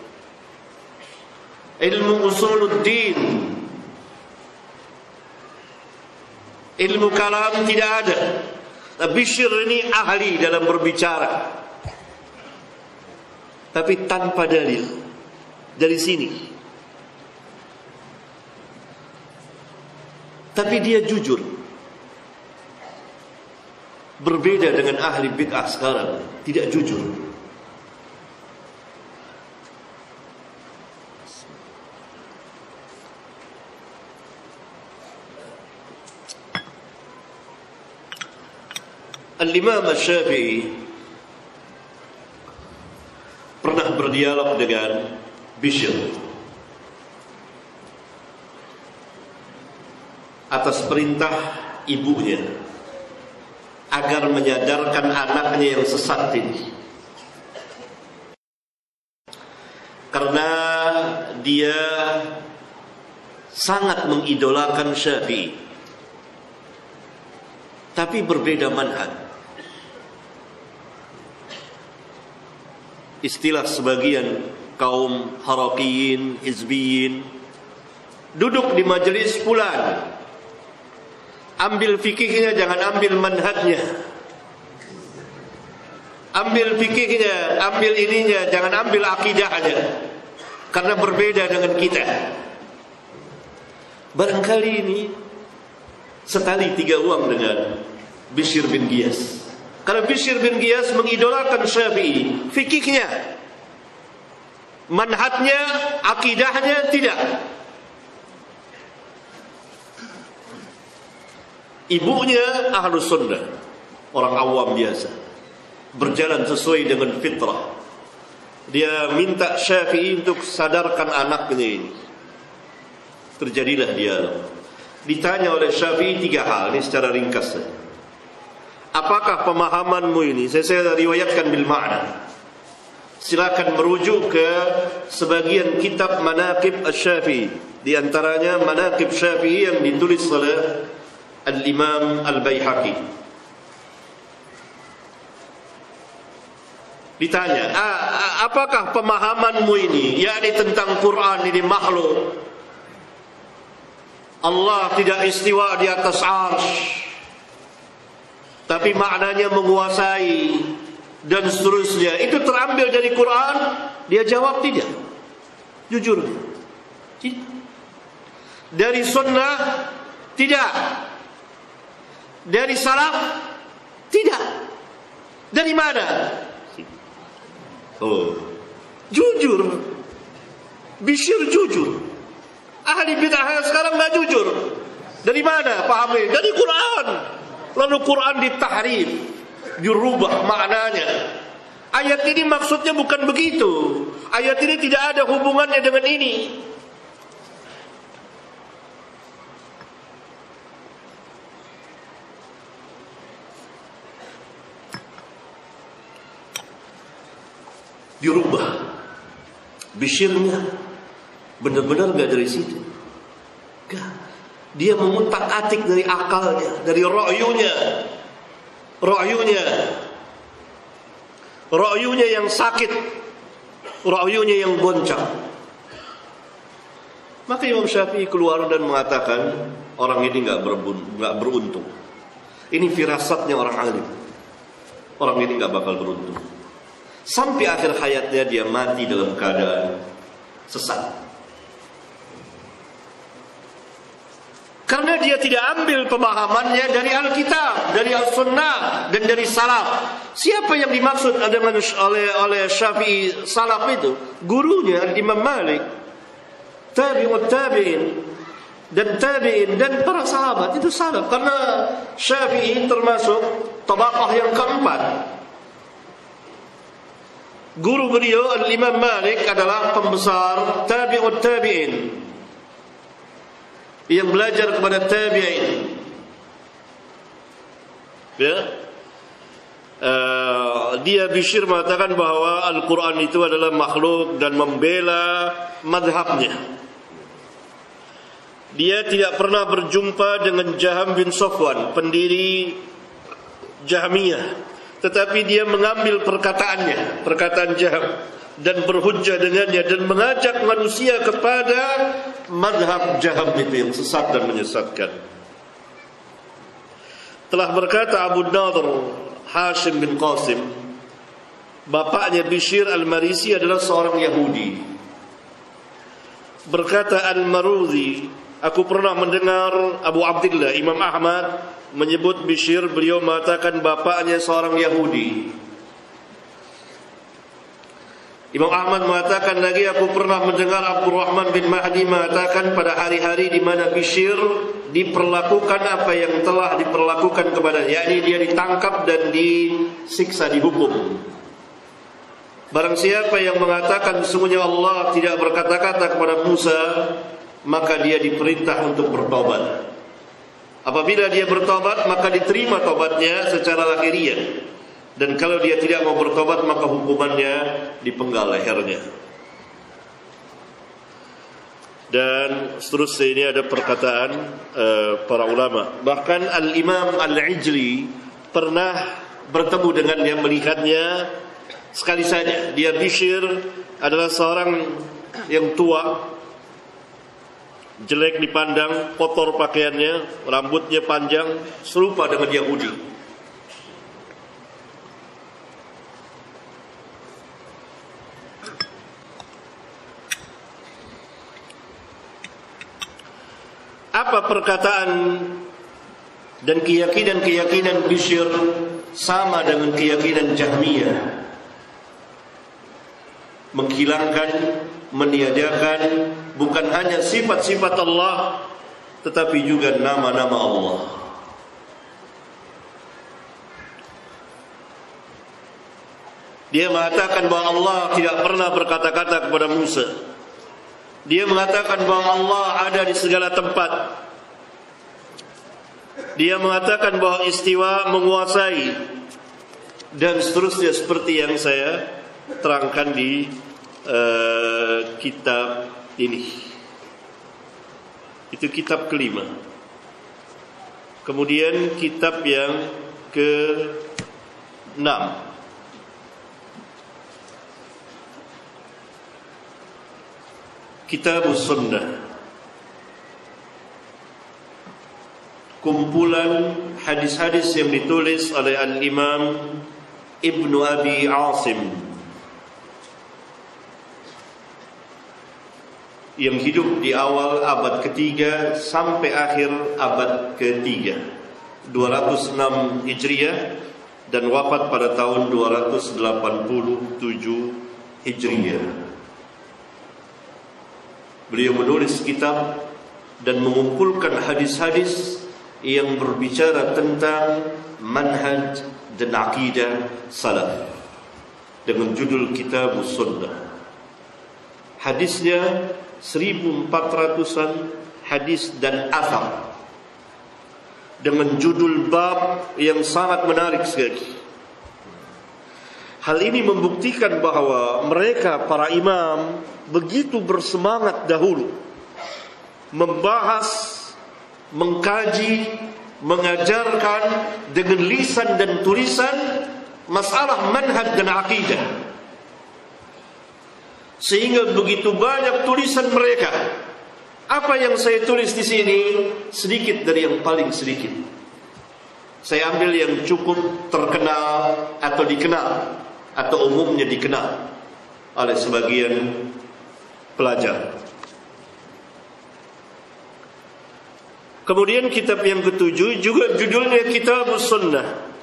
ilmu usuluddin. Ilmu kalam tidak ada. Bishr ini ahli dalam berbicara, tapi tanpa dalil. Dari sini. Tapi dia jujur. Berbeda dengan ahli bid'ah sekarang, tidak jujur. Al-Imam Asy-Syafi'i pernah berdialog dengan Bishr atas perintah ibunya agar menyadarkan anaknya yang sesat ini. Karena dia sangat mengidolakan Syafi'i, tapi berbeda manhaj. Istilah sebagian kaum harakiyin, hizbiyin, duduk di majelis fulan, ambil fikihnya, jangan ambil manhajnya. Ambil fikihnya, ambil ininya, jangan ambil akidahnya, karena berbeda dengan kita. Barangkali ini setali tiga uang dengan Bishr bin Giyas. Karena Bishr bin Giyas mengidolakan Syafi'i, fikihnya, manhajnya, akidahnya tidak. Ibunya Ahlus Sunnah, orang awam biasa, berjalan sesuai dengan fitrah. Dia minta Syafi'i untuk sadarkan anaknya ini. Terjadilah dialog. Ditanya oleh Syafi'i tiga hal, ini secara ringkas saja. Apakah pemahamanmu ini? Saya riwayatkan bil ma'na. Silakan merujuk ke sebagian kitab Manaqib Asy-Syafi'i. Di antaranya Manaqib Syafi'i yang ditulis oleh Al-Imam Al-Baihaqi. Ditanya, apakah pemahamanmu ini, yakni tentang Quran ini makhluk, Allah tidak istiwa di atas arsy, tapi maknanya menguasai dan seterusnya, itu terambil dari Quran? Dia jawab tidak. Jujur, tidak. Dari sunnah? Tidak. Dari salaf? Tidak. Dari mana? Oh, jujur. Bishr jujur. Ahli bid'ah sekarang nggak jujur. Dari mana pahamnya? Dari Quran. Lalu Quran ditahrif, dirubah maknanya. Ayat ini maksudnya bukan begitu. Ayat ini tidak ada hubungannya dengan ini. Dirubah. Bishrnya benar-benar gak dari situ. Gak. Dia mengutak-atik dari akalnya, dari ra'yunya. Ra'yunya yang sakit, ra'yunya yang goncang. Maka Imam Syafi'i keluar dan mengatakan, orang ini gak beruntung. Ini firasatnya orang alim. Orang ini gak bakal beruntung. Sampai akhir hayatnya dia mati dalam keadaan sesat. Karena dia tidak ambil pemahamannya dari Alkitab, dari As-Sunnah, dan dari Salaf. Siapa yang dimaksud oleh Syafi'i Salaf itu? Gurunya Imam Malik, tabi'ut tabi'in, dan tabi'in, dan para sahabat. Itu Salaf. Karena Syafi'i termasuk tabaqah yang keempat. Guru beliau Imam Malik adalah pembesar tabi'ut tabi'in, yang belajar kepada tabi'in. Ya. Dia Bishr mengatakan bahwa Al-Quran itu adalah makhluk dan membela madhabnya. Dia tidak pernah berjumpa dengan Jaham bin Safwan, pendiri Jahmiyah, tetapi dia mengambil perkataan Jaham, dan berhujjah dengannya, dan mengajak manusia kepada madhab Jaham itu yang sesat dan menyesatkan. Telah berkata Abu Nadir Hashim bin Qasim, bapaknya Bishr al-Marisi adalah seorang Yahudi. Berkata Al-Marudhi, aku pernah mendengar Abu Abdillah Imam Ahmad menyebut Bishr, beliau mengatakan bapaknya seorang Yahudi. Imam Ahmad mengatakan lagi, aku pernah mendengar Abdurrahman bin Mahdi mengatakan pada hari-hari di mana Bishr diperlakukan apa yang telah diperlakukan kepadanya, yakni dia ditangkap dan disiksa, dihukum. Barang siapa yang mengatakan sesungguhnya Allah tidak berkata-kata kepada Musa, maka dia diperintah untuk bertobat. Apabila dia bertobat, maka diterima tobatnya secara lahiriah. Dan kalau dia tidak mau bertobat, maka hukumannya dipenggal lehernya. Dan seterusnya ini ada perkataan para ulama. Bahkan Al-Imam Al-Ijli pernah bertemu dengan dia, melihatnya sekali saja. Dia Bishr adalah seorang yang tua, jelek dipandang, kotor pakaiannya, rambutnya panjang, serupa dengan Yahudi. Apa perkataan dan keyakinan Bishr sama dengan keyakinan Jahmiyah? Menghilangkan, meniadakan bukan hanya sifat-sifat Allah, tetapi juga nama-nama Allah. Dia mengatakan bahwa Allah tidak pernah berkata-kata kepada Musa. Dia mengatakan bahwa Allah ada di segala tempat. Dia mengatakan bahwa istiwa menguasai, dan seterusnya seperti yang saya terangkan di kitab ini. Itu kitab kelima. Kemudian kitab yang ke-6, Kitabus Sunnah, kumpulan hadis-hadis yang ditulis oleh Al-Imam Ibnu Abi Asim yang hidup di awal abad ketiga sampai akhir abad ketiga, 206 Hijriah, dan wafat pada tahun 287 Hijriah. Beliau menulis kitab dan mengumpulkan hadis-hadis yang berbicara tentang manhaj dan akidah salaf dengan judul Kitabus Sunnah. Hadisnya 1400-an hadis dan athar dengan judul bab yang sangat menarik sekali. Hal ini membuktikan bahwa mereka, para imam, begitu bersemangat dahulu membahas, mengkaji, mengajarkan dengan lisan dan tulisan masalah manhaj dan akidah, sehingga begitu banyak tulisan mereka. Apa yang saya tulis di sini sedikit dari yang paling sedikit. Saya ambil yang cukup terkenal atau dikenal atau umumnya dikenal oleh sebagian pelajar. Kemudian kitab yang ketujuh juga judulnya Kitabus Sunnah,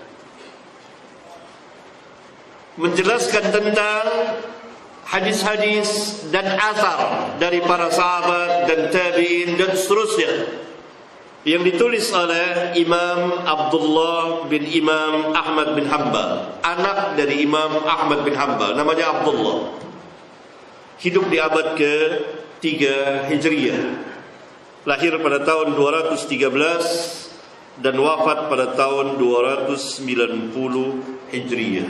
menjelaskan tentang hadis-hadis dan athar dari para sahabat dan tabi'in dan seterusnya, yang ditulis oleh Imam Abdullah bin Imam Ahmad bin Hanbal, anak dari Imam Ahmad bin Hanbal, namanya Abdullah. Hidup di abad ke-3 Hijriah, lahir pada tahun 213 dan wafat pada tahun 290 Hijriah.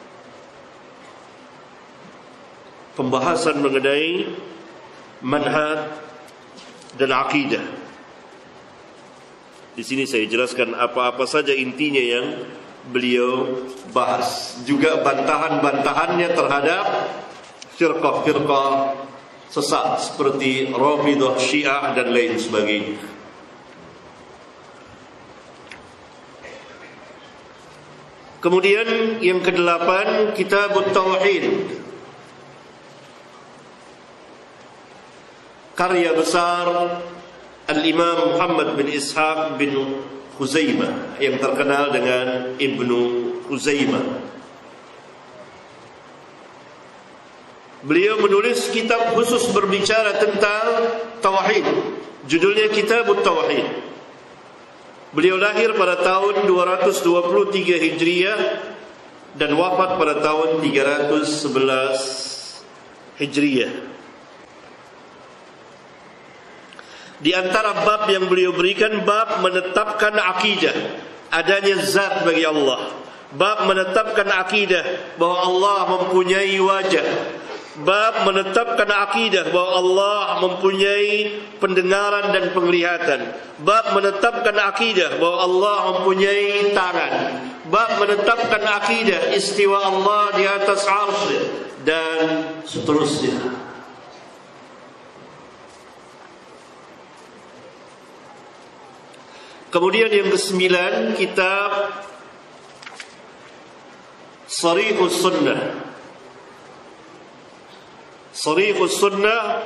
Pembahasan mengenai manhaj dan akidah. Di sini saya jelaskan apa-apa saja intinya yang beliau bahas, juga bantahan-bantahannya terhadap firqah-firqah sesat seperti Rafidhah, Syiah dan lain sebagainya. Kemudian yang ke-8, Kitabut Tauhid, karya besar Al-Imam Muhammad bin Ishaq bin Khuzaimah yang terkenal dengan Ibnu Khuzaimah. Beliau menulis kitab khusus berbicara tentang tauhid, judulnya Kitabut Tauhid. Beliau lahir pada tahun 223 Hijriah dan wafat pada tahun 311 Hijriah. Di antara bab yang beliau berikan, bab menetapkan akidah adanya zat bagi Allah, bab menetapkan akidah bahwa Allah mempunyai wajah, bab menetapkan akidah bahwa Allah mempunyai pendengaran dan penglihatan, bab menetapkan akidah bahwa Allah mempunyai tangan, bab menetapkan akidah istiwa Allah di atas arsy, dan seterusnya. Kemudian yang ke-9, kitab Sharihus Sunnah. Sharihus Sunnah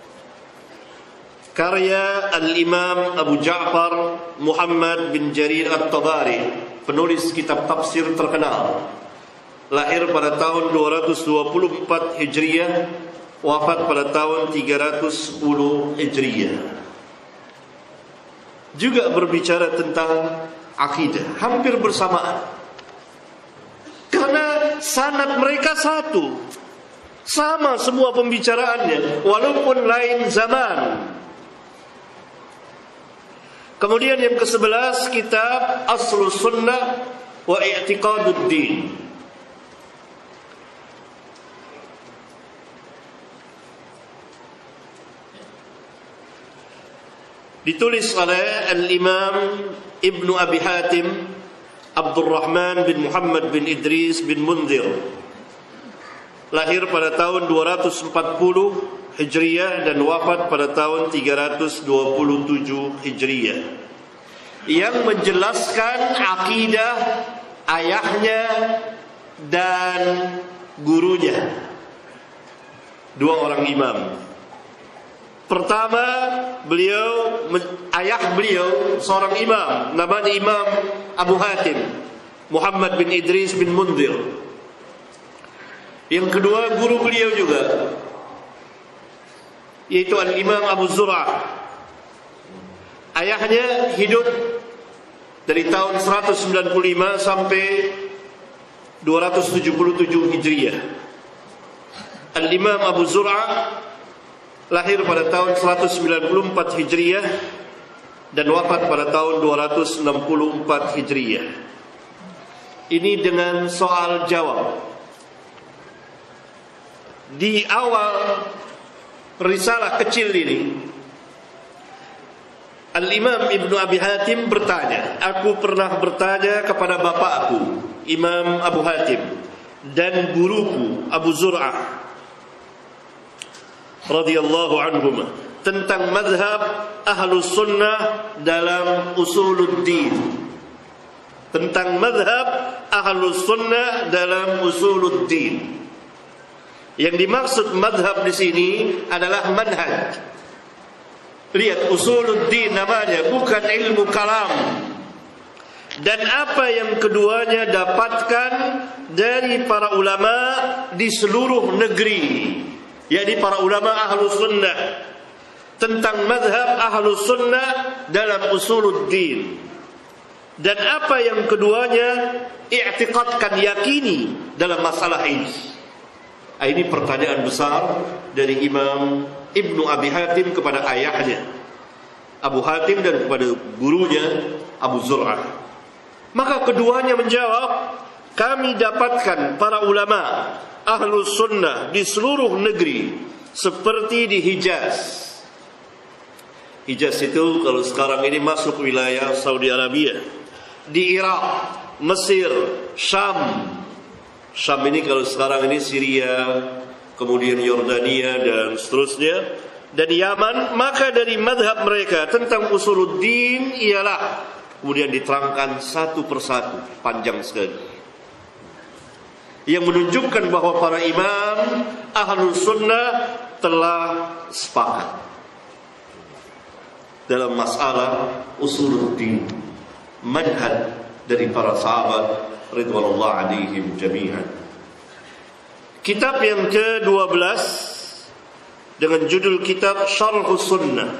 karya Al-Imam Abu Ja'far Muhammad bin Jarir At-Tabari, penulis kitab tafsir terkenal. Lahir pada tahun 224 Hijriah, wafat pada tahun 310 Hijriah. Juga berbicara tentang akidah, hampir bersamaan. Karena sanad mereka satu, sama semua pembicaraannya, walaupun lain zaman. Kemudian yang ke-11, kitab Aslus Sunnah wa I'tiqaduddin. Ditulis oleh Al-Imam Ibnu Abi Hatim Abdurrahman bin Muhammad bin Idris bin Munzir. Lahir pada tahun 240 Hijriah dan wafat pada tahun 327 Hijriah. Yang menjelaskan akidah ayahnya dan gurunya, dua orang imam. Pertama, ayah beliau seorang imam, namanya Imam Abu Hatim Muhammad bin Idris bin Munzir. Yang kedua, guru beliau juga, yaitu Al-Imam Abu Zur'ah. Ayahnya hidup dari tahun 195 sampai 277 Hijriah. Al-Imam Abu Zur'ah lahir pada tahun 194 Hijriah dan wafat pada tahun 264 Hijriah. Ini dengan soal jawab. Di awal risalah kecil ini, Al-Imam Ibnu Abi Hatim bertanya, aku pernah bertanya kepada bapakku Imam Abu Hatim dan guruku Abu Zur'ah radhiyallahu anhum tentang mazhab Ahlus Sunnah dalam Usuluddin. Tentang mazhab Ahlus Sunnah dalam Usuluddin. Yang dimaksud mazhab di sini adalah manhaj. Lihat, Usuluddin namanya, bukan ilmu kalam. Dan apa yang keduanya dapatkan dari para ulama di seluruh negeri, yakni para ulama Ahlus Sunnah, tentang mazhab Ahlus Sunnah dalam Usuluddin. Dan apa yang keduanya i'tiqadkan, yakini dalam masalah ini. Ini pertanyaan besar dari Imam Ibnu Abi Hatim kepada ayahnya Abu Hatim dan kepada gurunya Abu Zur'ah. Maka keduanya menjawab, kami dapatkan para ulama Ahlus Sunnah di seluruh negeri, seperti di Hijaz. Hijaz itu kalau sekarang ini masuk wilayah Saudi Arabia. Di Irak, Mesir, Syam. Syam ini kalau sekarang ini Syria, kemudian Yordania dan seterusnya, dan Yaman. Maka dari madhab mereka tentang Usuluddin ialah kemudian diterangkan satu persatu, panjang sekali, yang menunjukkan bahwa para imam Ahlus Sunnah telah sepakat dalam masalah Usuluddin, manhaj dari para sahabat ridwanullah alaihim jami'an. Kitab yang ke-12 dengan judul kitab Syarhus Sunnah,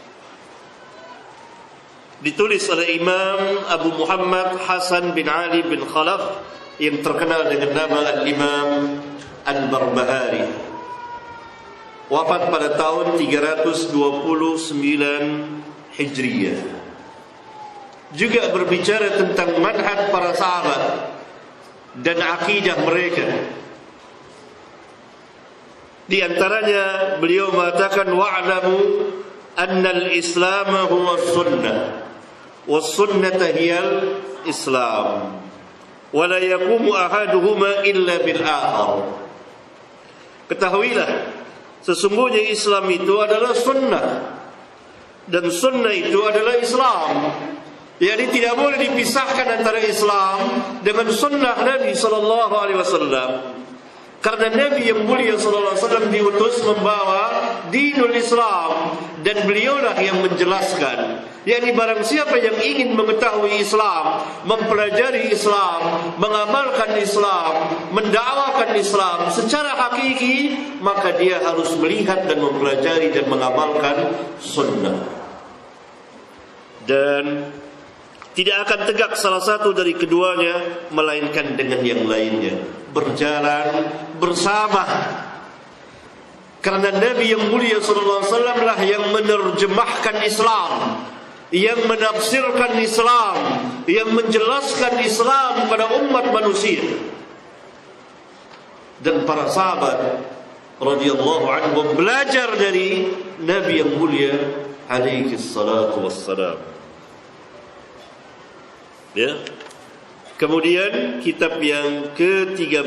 ditulis oleh Imam Abu Muhammad Hasan bin Ali bin Khalaf, yang terkenal dengan nama Al-Imam Al-Barbahari. Wafat pada tahun 329 Hijriah. Juga berbicara tentang manhaj para sahabat dan akidah mereka. Di antaranya beliau mengatakan, wa'lamu anna al-islam huwa sunnah was sunnah hiyal islam. wa la yaqumu ahaduhuma illa bil akhar. Ketahuilah, sesungguhnya Islam itu adalah sunnah, dan sunnah itu adalah Islam. Jadi tidak boleh dipisahkan antara Islam dengan sunnah Nabi sallallahu alaihi wasallam. Karena Nabi yang mulia sallallahu alaihi wasallam diutus membawa dinul Islam, dan beliaulah yang menjelaskan. Yani barang siapa yang ingin mengetahui Islam, mempelajari Islam, mengamalkan Islam, mendakwakan Islam secara hakiki, maka dia harus melihat dan mempelajari dan mengamalkan sunnah. Dan tidak akan tegak salah satu dari keduanya melainkan dengan yang lainnya, berjalan bersama. Karena Nabi yang mulia sallallahu alaihi wasallam lah yang menerjemahkan Islam, yang menafsirkan Islam, yang menjelaskan Islam pada umat manusia. Dan para sahabat radhiyallahu anhum belajar dari Nabi yang mulia alaihi salatu wassalam. Ya. Kemudian kitab yang ke-13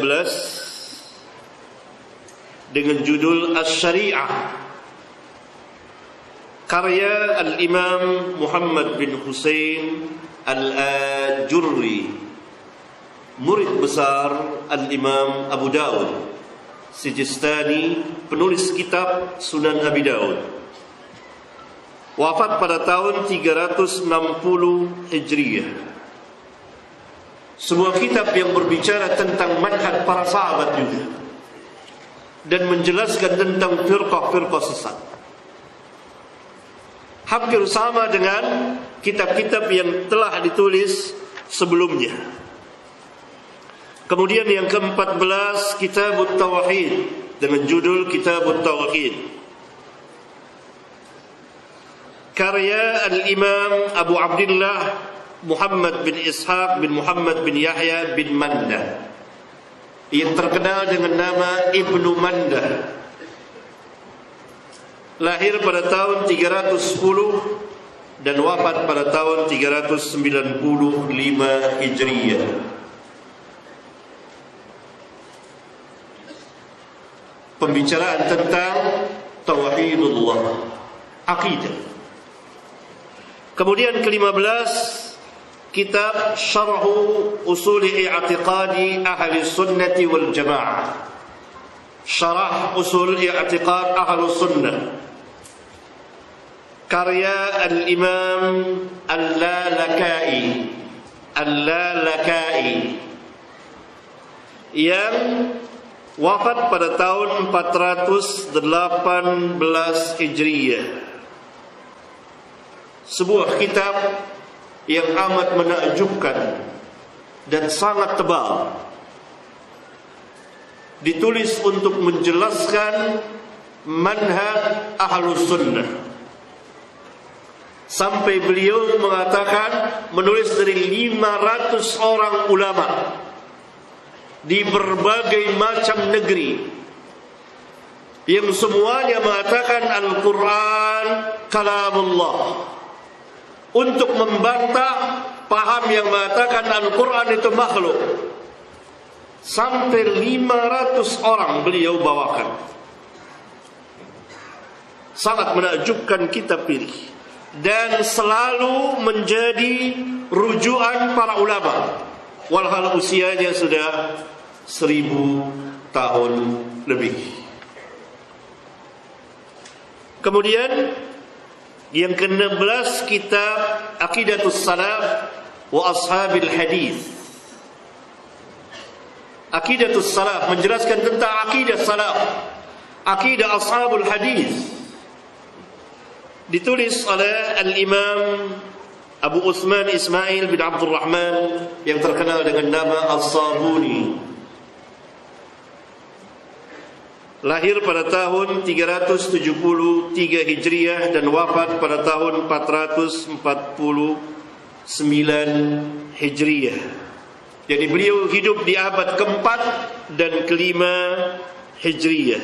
dengan judul Asy-Syari'ah, karya Al-Imam Muhammad bin Husain Al-Ajurri, murid besar Al-Imam Abu Dawud Sijistani, penulis kitab Sunan Abi Dawud. Wafat pada tahun 360 Hijriah. Sebuah kitab yang berbicara tentang manhaj para sahabat juga, dan menjelaskan tentang firqah-firqah sesat. Hampir sama dengan kitab-kitab yang telah ditulis sebelumnya. Kemudian yang ke-14, Kitabut Tauhid, dengan judul Kitabut Tauhid, karya Al-Imam Abu Abdullah Muhammad bin Ishaq bin Muhammad bin Yahya bin Mandah, yang terkenal dengan nama Ibnu Mandah. Lahir pada tahun 310 dan wafat pada tahun 395 Hijriah. Pembicaraan tentang tauhidullah, akidah. Kemudian ke-15, kitab Syarhu Usuli I'tiqadi Ahli Sunnati wal Jamaah, Syarah Usul I'tiqad Ahli Sunnah, karya Al-Imam Al-Lalakai, yang wafat pada tahun 418 Hijriah. Sebuah kitab yang amat menakjubkan dan sangat tebal, ditulis untuk menjelaskan manhaj Ahlus Sunnah. Sampai beliau mengatakan, menulis dari 500 orang ulama di berbagai macam negeri, yang semuanya mengatakan Al-Quran kalamullah, untuk membantah paham yang mengatakan Al-Quran itu makhluk. Sampai 500 orang beliau bawakan. Sangat menakjubkan kitab ini, dan selalu menjadi rujukan para ulama, walhal usianya sudah 1000 tahun lebih. Kemudian yang ke-16, kitab Aqidatus Salaf wa Ashabil Hadis. Aqidatus Salaf menjelaskan tentang akidah salaf, akidah Ashabul Hadis. Ditulis oleh Al-Imam Abu Utsman Ismail bin Abdul Rahman, yang terkenal dengan nama As-Sabuni. Lahir pada tahun 373 Hijriah dan wafat pada tahun 449 Hijriah. Jadi beliau hidup di abad keempat dan kelima Hijriah.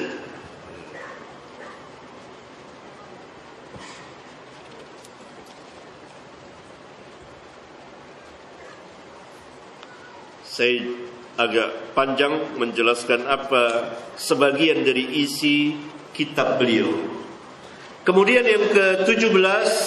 Saya agak panjang menjelaskan apa sebagian dari isi kitab beliau. Kemudian yang ke-17,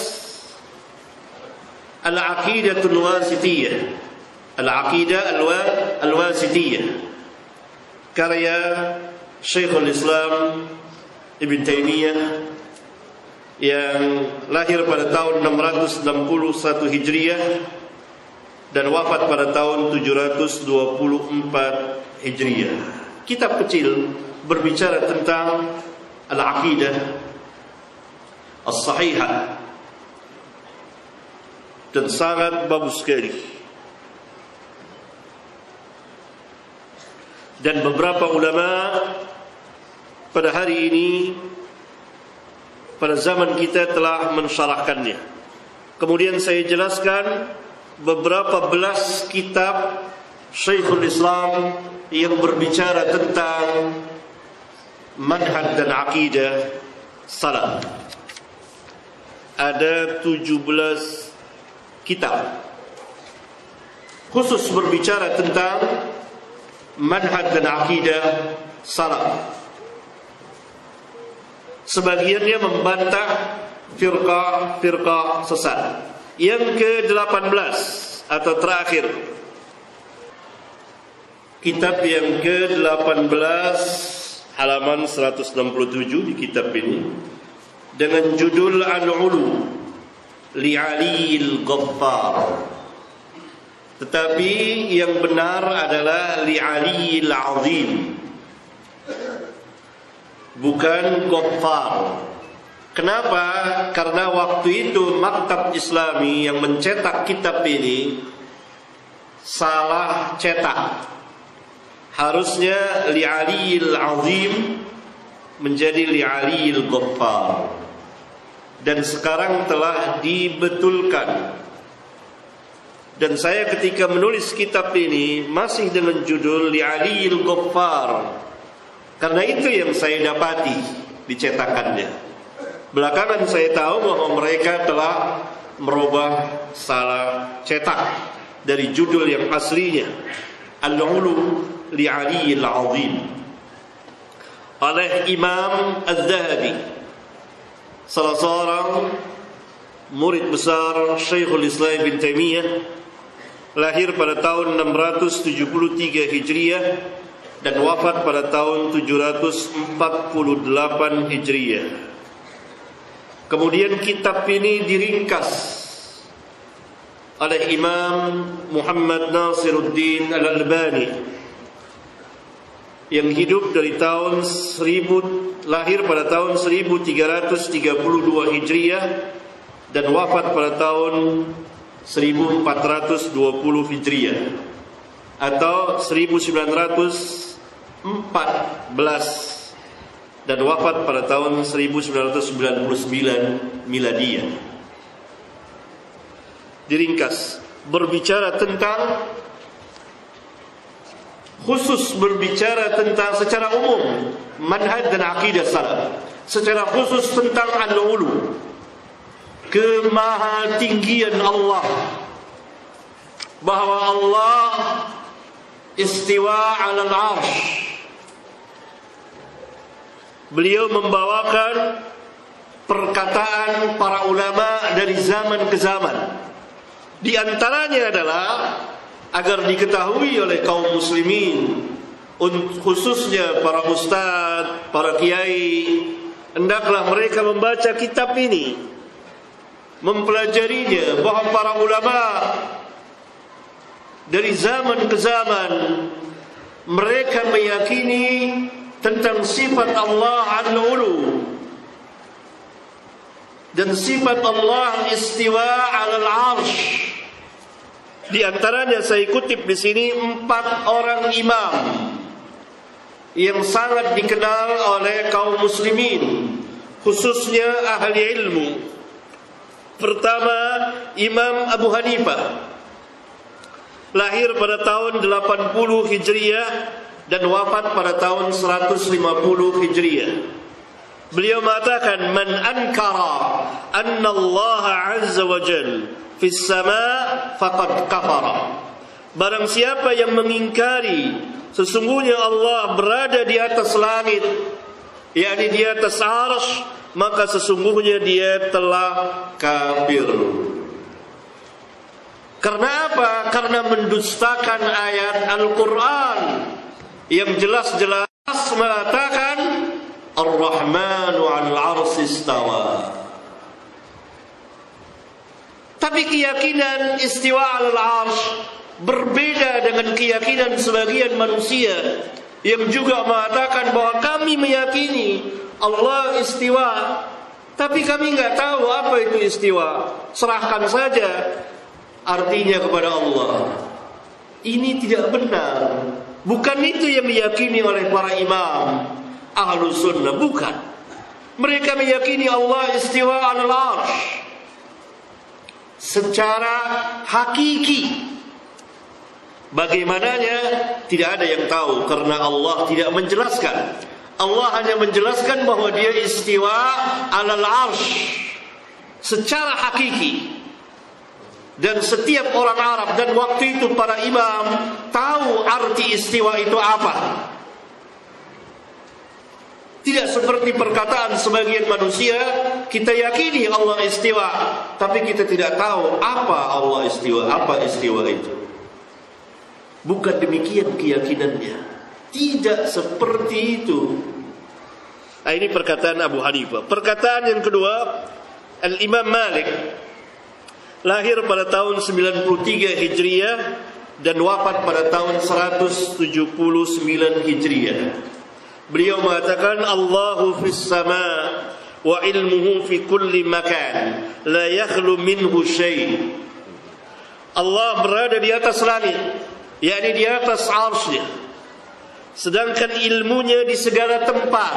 Al-Aqidatul Wasitiyah. Al-Aqidah Al-Wasitiyah, karya Syekhul Islam Ibn Taymiyah, yang lahir pada tahun 661 Hijriah dan wafat pada tahun 724 Hijriah. Kitab kecil berbicara tentang al-aqidah as-sahihah dan sangat bagus sekali. Dan beberapa ulama pada hari ini, pada zaman kita, telah mensyarahkannya. Kemudian saya jelaskan beberapa belas kitab Syekhul Islam yang berbicara tentang manhaj dan akidah salaf. Ada 17 kitab khusus berbicara tentang manhaj dan akidah salaf. Sebagiannya membantah firqah sesat. Yang ke-18 atau terakhir, kitab yang ke-18 halaman 167 di kitab ini dengan judul Al-Ulu li Aliil Ghaffar. Tetapi yang benar adalah li Aliil Azim, bukan Ghaffar. Kenapa? Karena waktu itu Maktab Islami yang mencetak kitab ini salah cetak. Harusnya li Aliil Azim menjadi li Aliil Ghaffar. Dan sekarang telah dibetulkan. Dan saya ketika menulis kitab ini masih dengan judul li Aliil Ghaffar, karena itu yang saya dapati dicetakannya. Belakangan saya tahu bahwa mereka telah merubah salah cetak dari judul yang aslinya, Al-Ulu li Aliil Azim, oleh Imam Az-Zahabi, salah seorang murid besar Syekhul Islam Ibn Taymiyah, lahir pada tahun 673 Hijriah dan wafat pada tahun 748 Hijriah. Kemudian kitab ini diringkas oleh Imam Muhammad Nasiruddin Al-Albani yang hidup dari tahun lahir pada tahun 1332 Hijriah dan wafat pada tahun 1420 Hijriah atau 1914 dan wafat pada tahun 1999 Miladiyah. Diringkas, berbicara tentang, khusus berbicara tentang secara umum manhaj dan akidah salaf, secara khusus tentang al-ulu, kemahatinggian Allah, bahwa Allah istiwa 'alal 'arsy. Beliau membawakan perkataan para ulama dari zaman ke zaman. Di antaranya adalah agar diketahui oleh kaum muslimin, khususnya para ustadz, para kiai, hendaklah mereka membaca kitab ini, mempelajarinya, bahwa para ulama dari zaman ke zaman mereka meyakini tentang sifat Allah Al-Ulu dan sifat Allah istiwa 'alal 'arsy. Di antaranya saya kutip di sini 4 orang imam yang sangat dikenal oleh kaum muslimin, khususnya ahli ilmu. Pertama, Imam Abu Hanifah, lahir pada tahun 80 Hijriah dan wafat pada tahun 150 Hijriah. Beliau mengatakan, man ankara anna Allah azza wa jal fis sama' faqad kafara Barang siapa yang mengingkari sesungguhnya Allah berada di atas langit, yakni di atas arsy, maka sesungguhnya dia telah kafir. Karena apa? Karena mendustakan ayat Al-Quran yang jelas-jelas mengatakan Ar-Rahmanu 'alal 'arsy istawa. Tapi keyakinan istiwa 'alal 'arsy berbeda dengan keyakinan sebagian manusia yang juga mengatakan bahwa kami meyakini Allah istiwa, tapi kami enggak tahu apa itu istiwa. Serahkan saja artinya kepada Allah. Ini tidak benar. Bukan itu yang diyakini oleh para imam Ahlus Sunnah, bukan. Mereka meyakini Allah istiwa 'alal 'arsy secara hakiki. Bagaimananya tidak ada yang tahu karena Allah tidak menjelaskan. Allah hanya menjelaskan bahwa dia istiwa 'alal 'arsy secara hakiki. Dan setiap orang Arab dan waktu itu para imam tahu arti istiwa itu apa. Tidak seperti perkataan sebagian manusia, kita yakini Allah istiwa, tapi kita tidak tahu apa Allah istiwa, apa istiwa itu. Bukan demikian keyakinannya. Tidak seperti itu. Nah, ini perkataan Abu Hanifah. Perkataan yang kedua, Al-Imam Malik lahir pada tahun 93 Hijriah dan wafat pada tahun 179 Hijriah. Beliau mengatakan Allahu fis sama wa ilmuhu fi kulli makan la yakhlu minhu syai'. Allah berada di atas langit, yakni di atas arsy, sedangkan ilmunya di segala tempat.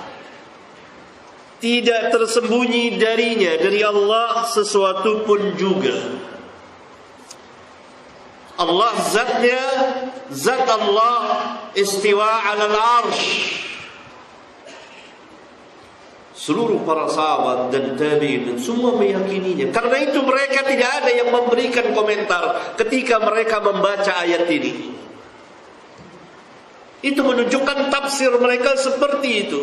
Tidak tersembunyi darinya, dari Allah sesuatu pun juga. Allah zatnya, zat Allah istiwa 'alal 'arsy. Seluruh para sahabat dan tabi'in semua meyakininya. Karena itu mereka tidak ada yang memberikan komentar ketika mereka membaca ayat ini. Itu menunjukkan tafsir mereka seperti itu.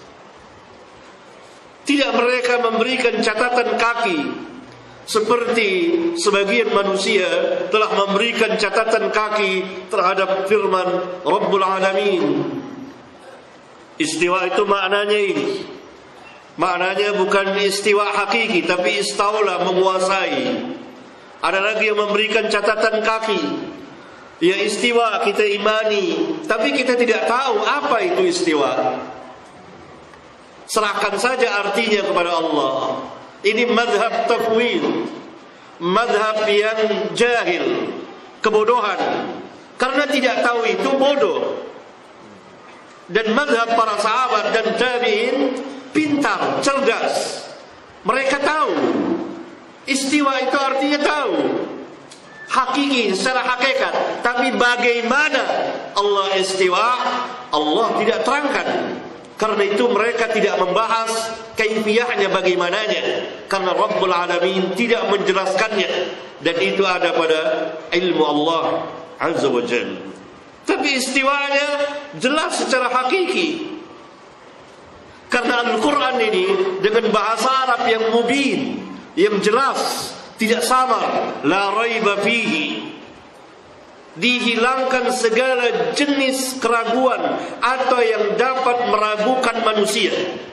Tidak mereka memberikan catatan kaki seperti sebagian manusia telah memberikan catatan kaki terhadap firman Rabbul Alamin. Istiwa itu maknanya ini. Maknanya bukan istiwa hakiki, tapi istaula, menguasai. Ada lagi yang memberikan catatan kaki. Ya istiwa kita imani, tapi kita tidak tahu apa itu istiwa. Serahkan saja artinya kepada Allah. Ini madhab tafwid, madhab yang jahil, kebodohan. Karena tidak tahu itu bodoh. Dan madhab para sahabat dan tabi'in pintar, cerdas. Mereka tahu istiwa itu artinya tahu hakiki, secara hakikat. Tapi bagaimana Allah istiwa, Allah tidak terangkan. Karena itu mereka tidak membahas kaifiyahnya bagaimananya, karena Rabbul Alamin tidak menjelaskannya, dan itu ada pada ilmu Allah Azza wa Jalla. Tapi istiwanya jelas secara hakiki. Karena Al-Quran ini dengan bahasa Arab yang mubin, yang jelas, tidak samar, la raiba fihi, dihilangkan segala jenis keraguan atau yang dapat meragukan manusia.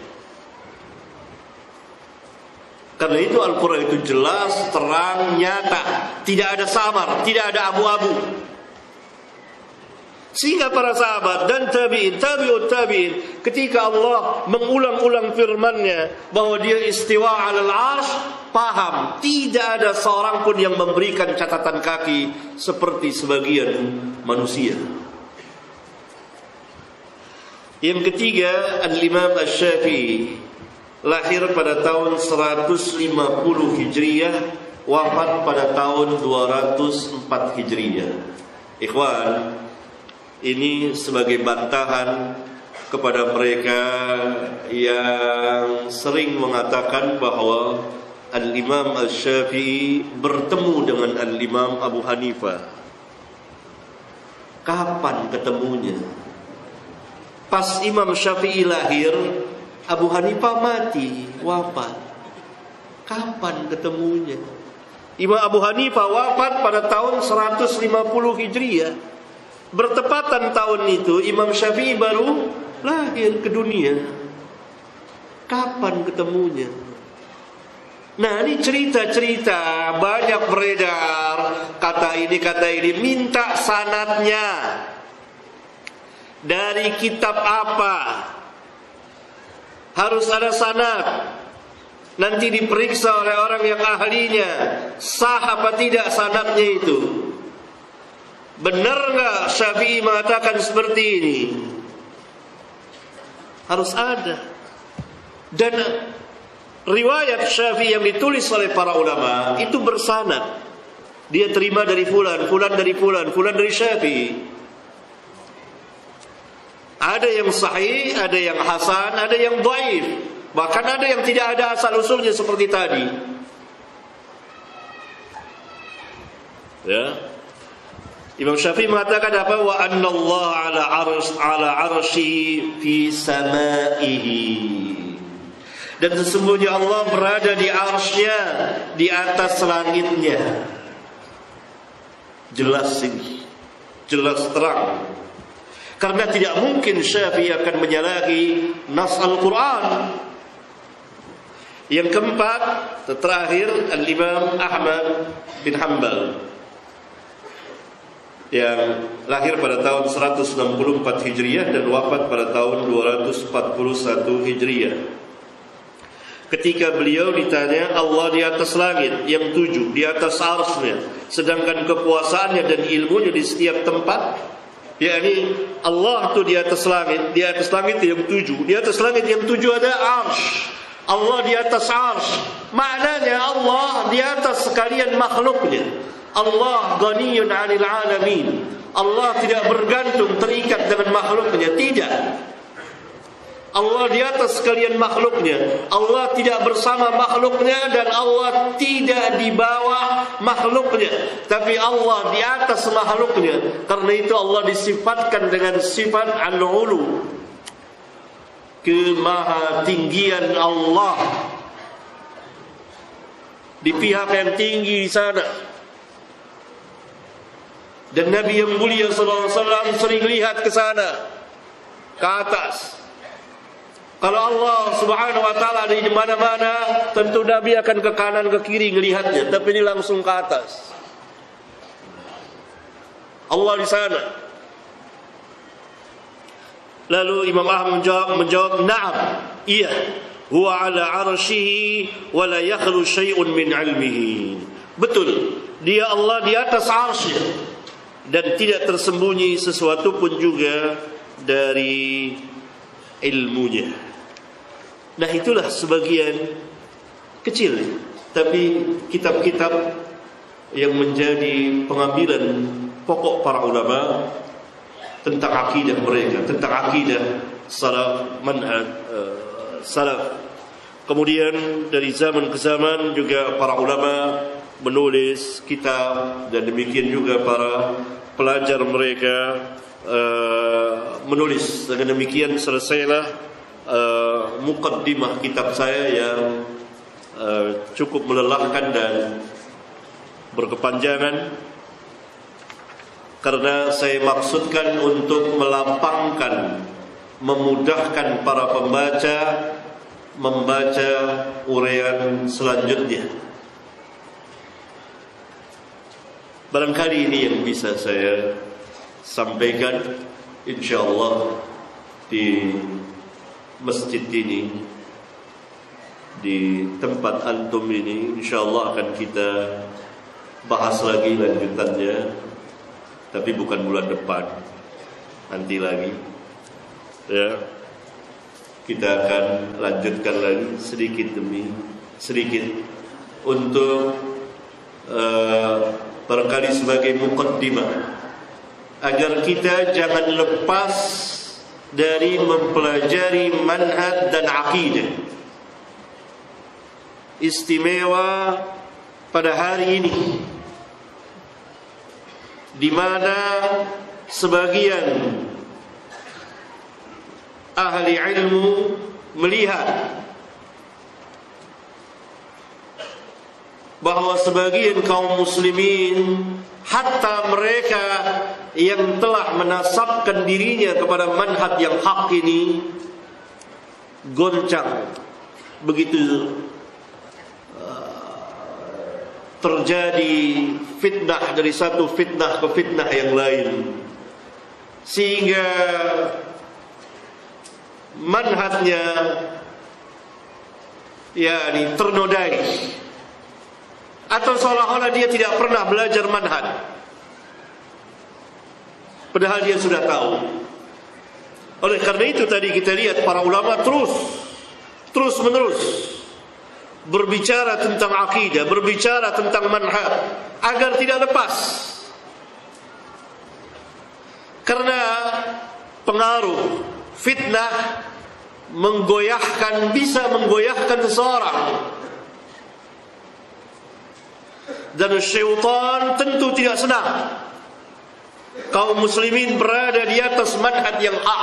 Karena itu Al-Quran itu jelas, terang, nyata, tidak ada samar, tidak ada abu-abu. Sehingga para sahabat dan tabi'in, tabi'ut tabi'in, ketika Allah mengulang-ulang firman-Nya bahwa dia istiwa 'alal 'arsy, paham, tidak ada seorang pun yang memberikan catatan kaki seperti sebagian manusia. Yang ketiga, Al-Imam Asy-Syafi'i lahir pada tahun 150 Hijriah, wafat pada tahun 204 Hijriah. Ikhwan, ini sebagai bantahan kepada mereka yang sering mengatakan bahwa Al-Imam Asy-Syafi'i bertemu dengan Al-Imam Abu Hanifah. Kapan ketemunya? Pas Imam Syafi'i lahir, Abu Hanifah mati, wafat. Kapan ketemunya? Imam Abu Hanifah wafat pada tahun 150 Hijriah. Bertepatan tahun itu Imam Syafi'i baru lahir ke dunia. Kapan ketemunya? Nah, ini cerita-cerita banyak beredar, kata ini, minta sanadnya. Dari kitab apa? Harus ada sanad. Nanti diperiksa oleh orang yang ahlinya, sah apa tidak sanadnya itu. Benar enggak Syafi'i mengatakan seperti ini? Harus ada. Dan riwayat Syafi'i yang ditulis oleh para ulama itu bersanad. Dia terima dari fulan, fulan dari fulan, fulan dari Syafi'i. Ada yang sahih, ada yang hasan, ada yang dhaif. Bahkan ada yang tidak ada asal usulnya seperti tadi. Ya. Imam Syafi'i mengatakan apa? Wa anna Allah ala arsyihi fi samaihi. Dan sesungguhnya Allah berada di arsy-Nya, di atas langitnya. Jelas ini, jelas terang. Karena tidak mungkin Syafi'i akan menyalahi nas Al-Quran. Yang keempat, terakhir, Al-Imam Ahmad bin Hanbal, yang lahir pada tahun 164 Hijriah dan wafat pada tahun 241 Hijriah. Ketika beliau ditanya, Allah di atas langit yang 7, di atas arsy-Nya, sedangkan kekuasaannya dan ilmunya di setiap tempat. yakni Allah itu di atas langit yang 7, di atas langit yang 7 ada arsy. Allah di atas arsy, maknanya Allah di atas sekalian makhluknya. Allah ghaniyun 'anil 'alamin. Allah tidak bergantung, terikat dengan makhluknya, tidak. Allah di atas sekalian makhluknya. Allah tidak bersama makhluknya dan Allah tidak di bawah makhluknya, tapi Allah di atas makhluknya. Karena itu Allah disifatkan dengan sifat al-ulu, kemahatinggian Allah di pihak yang tinggi di sana. Dan Nabi yang mulia sallallahu alaihi wasallam sering lihat ke sana, ke atas. Kalau Allah subhanahu wa ta'ala di mana-mana, tentu Nabi akan ke kanan ke kiri melihatnya, tapi ini langsung ke atas. Allah di sana. Lalu Imam Ahmad menjawab, "Na'am, iya, huwa ala arsyihi wa la yakhlu syai'un min 'ilmihi." Betul, dia Allah di atas arsy dan tidak tersembunyi sesuatu pun juga dari ilmunya. Nah, itulah sebagian kecil, tapi kitab-kitab yang menjadi pengambilan pokok para ulama tentang akidah mereka, tentang akidah salaf, manhaj salaf. Kemudian dari zaman ke zaman juga para ulama menulis kitab, dan demikian juga para pelajar mereka menulis. Dengan demikian selesailah muqaddimah kitab saya yang cukup melelahkan dan berkepanjangan, karena saya maksudkan untuk melapangkan, memudahkan para pembaca membaca uraian selanjutnya. Barangkali ini yang bisa saya sampaikan, insyaallah di masjid ini, di tempat antum ini, insyaallah akan kita bahas lagi lanjutannya, tapi bukan bulan depan, nanti lagi ya. Kita akan lanjutkan lagi sedikit demi sedikit untuk barangkali sebagai muqaddimah, agar kita jangan lepas dari mempelajari manhaj dan akidah. Istimewa pada hari ini, di mana sebagian ahli ilmu melihat bahwa sebagian kaum muslimin, hatta mereka yang telah menasabkan dirinya kepada manhaj yang hak ini, goncang begitu terjadi fitnah dari satu fitnah ke fitnah yang lain, sehingga manhajnya yakni ternodai, atau seolah-olah dia tidak pernah belajar manhaj, padahal dia sudah tahu. Oleh karena itu tadi kita lihat para ulama terus menerus berbicara tentang akidah, berbicara tentang manhaj agar tidak lepas. Karena pengaruh fitnah bisa menggoyahkan seseorang. Dan syaitan tentu tidak senang kaum muslimin berada di atas manhaj yang hak.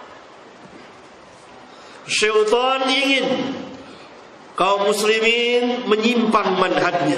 Syaitan ingin kaum muslimin menyimpang manhajnya.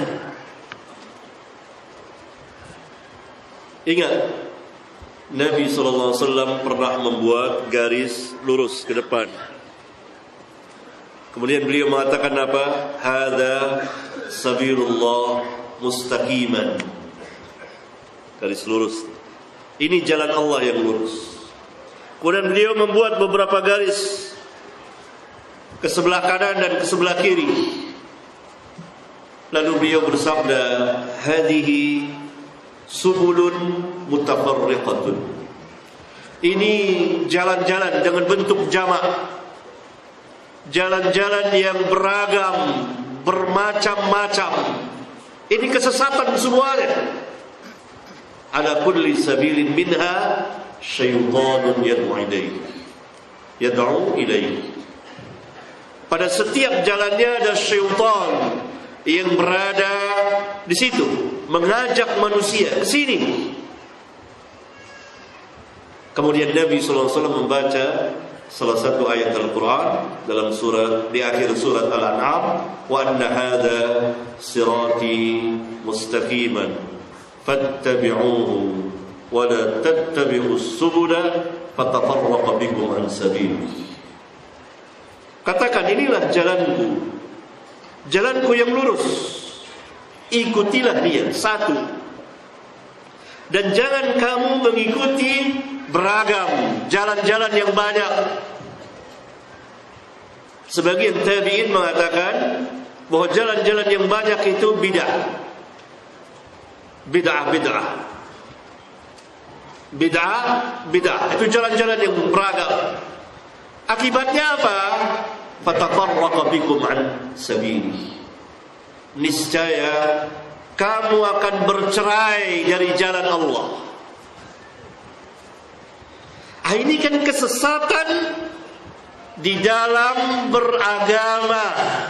Ingat, Nabi SAW pernah membuat garis lurus ke depan. Kemudian beliau mengatakan apa? Hadza sabilullah mustaqiman. Garis lurus. Ini jalan Allah yang lurus. Kemudian beliau membuat beberapa garis ke sebelah kanan dan ke sebelah kiri. Lalu beliau bersabda, hadhihi subulun mutafarriqatun. Ini jalan-jalan dengan bentuk jamak, jalan-jalan yang beragam, bermacam-macam. Ini kesesatan semuanya. Ala kulli sabilin minha syaitanun yad'u ilaihi. Pada setiap jalannya ada syaitan yang berada di situ, mengajak manusia ke sini. Kemudian Nabi SAW membaca salah satu ayat Al-Quran dalam surat, di akhir surat Al-An'am, wa anna hadza sirati mustaqiman fattabi'uhu wa la tattabi'us subula fatafarraqa bikum an sabili. Katakan, inilah jalanku, jalanku yang lurus, ikutilah dia satu, dan jangan kamu mengikuti beragam jalan-jalan yang banyak. Sebagian tabi'in mengatakan bahwa jalan-jalan yang banyak itu bid'ah. Bid'ah itu jalan-jalan yang beragam. Akibatnya apa? Fatafarraqa bikum an sabili. Niscaya kamu akan bercerai dari jalan Allah. Ini kan kesesatan di dalam beragama,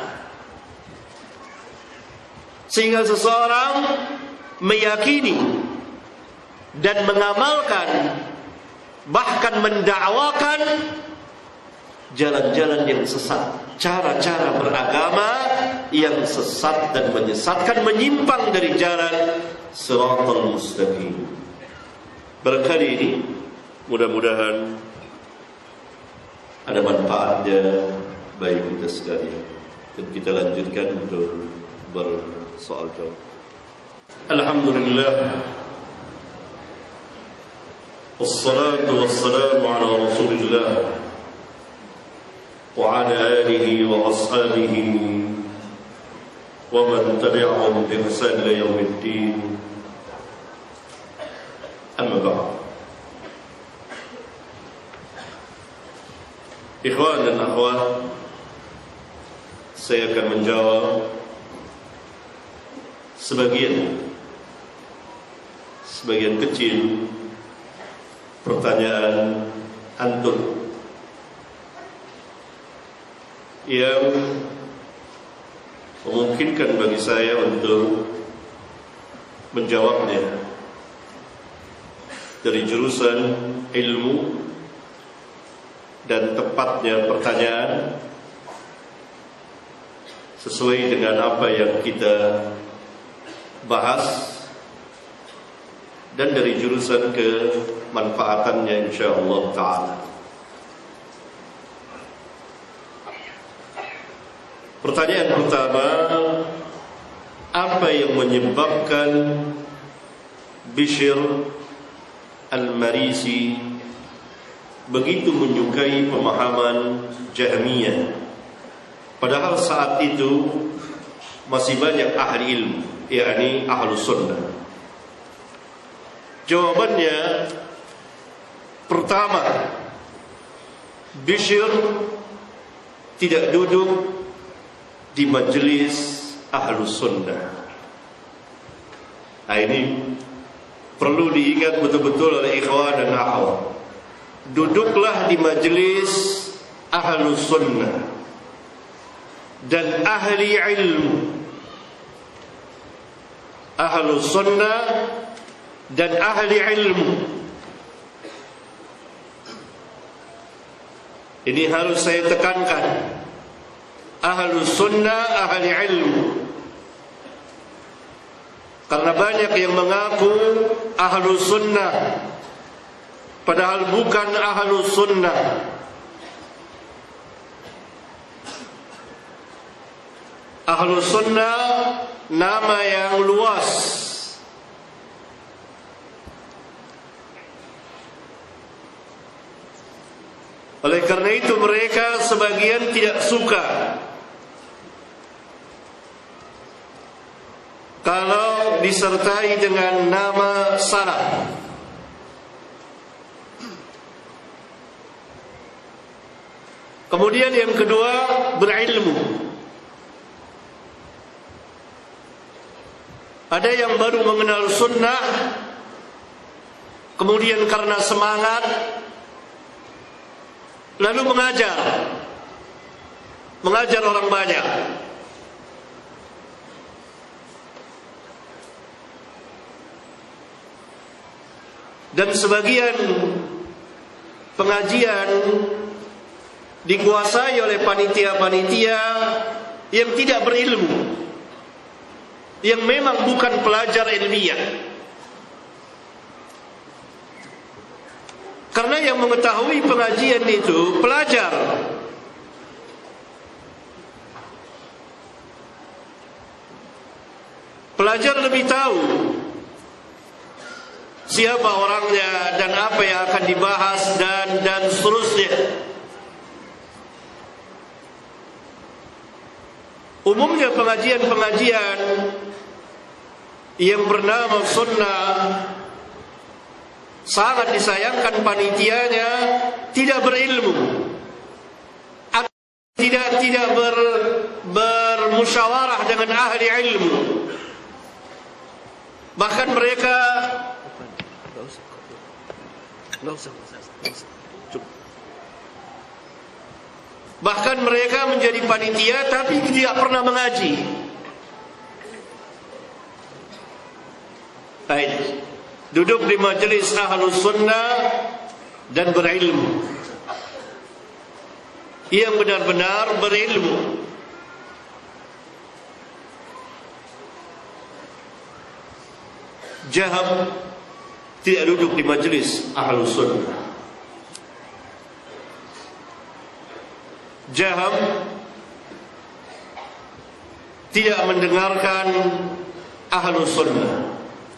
sehingga seseorang meyakini dan mengamalkan, bahkan mendakwakan jalan-jalan yang sesat, cara-cara beragama yang sesat dan menyesatkan, menyimpang dari jalan Shiratal Mustaqim. Barangkali ini mudah-mudahan ada manfaatnya bagi kita sekalian. Dan kita lanjutkan untuk bersoal jawab. Alhamdulillah, wassalatu wassalamu ala Rasulillah wa ala alihi wa ashabihi wa man tabi'ahum bi ihsan ila yaumiddin. Amma ba'd. Ikhwan dan akhwat, saya akan menjawab sebagian kecil pertanyaan antum yang memungkinkan bagi saya untuk menjawabnya. dari jurusan ilmu, dan tepatnya pertanyaan sesuai dengan apa yang kita bahas, dan dari jurusan kemanfaatannya insyaallah ta'ala. Pertanyaan pertama, apa yang menyebabkan Bishr Al-Marisi begitu menyukai pemahaman Jahmiyah, padahal saat itu masih banyak ahli ilmu, yakni Ahlus Sunnah? Jawabannya, pertama, Bishr tidak duduk di majelis Ahlus Sunnah. Nah, ini perlu diingat betul-betul oleh ikhwan dan akhwat. Duduklah di majelis Ahlus Sunnah dan ahli ilmu. Ahlus Sunnah dan ahli ilmu. Ini harus saya tekankan. Ahlus Sunnah, ahli ilmu. Karena banyak yang mengaku Ahlus Sunnah padahal bukan Ahlus Sunnah. Ahlus Sunnah nama yang luas. Oleh karena itu mereka sebagian tidak suka kalau disertai dengan nama salaf. Kemudian yang kedua, berilmu. Ada yang baru mengenal sunnah, kemudian karena semangat lalu mengajar orang banyak. Dan sebagian pengajian dikuasai oleh panitia-panitia yang tidak berilmu, yang memang bukan pelajar ilmiah. Karena yang mengetahui pengajian itu pelajar. Pelajar lebih tahu siapa orangnya dan apa yang akan dibahas dan seterusnya. Umumnya pengajian-pengajian yang bernama sunnah sangat disayangkan panitianya tidak berilmu, tidak bermusyawarah dengan ahli ilmu. Bahkan mereka menjadi panitia tapi tidak pernah mengaji. Baik, duduk di majelis Ahlus Sunnah dan berilmu, yang benar-benar berilmu. Jahm tidak duduk di majelis Ahlus Sunnah. Jahm tidak mendengarkan Ahlus Sunnah.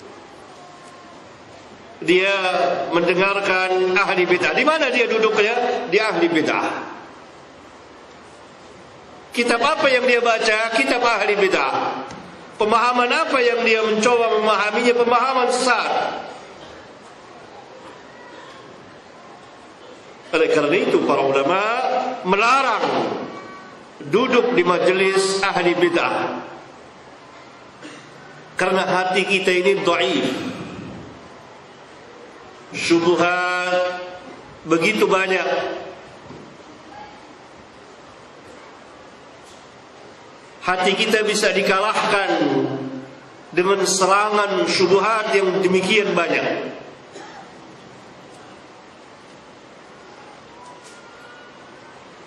Dia mendengarkan ahli bid'ah. Di mana dia duduknya? Di ahli bid'ah. Kitab apa yang dia baca? Kitab ahli bid'ah. Pemahaman apa yang dia mencoba memahaminya? Pemahaman sesat. Oleh karena itu para ulama melarang duduk di majelis ahli bid'ah. Karena hati kita ini dhaif. Syubhat begitu banyak. Hati kita bisa dikalahkan dengan serangan syubhat yang demikian banyak.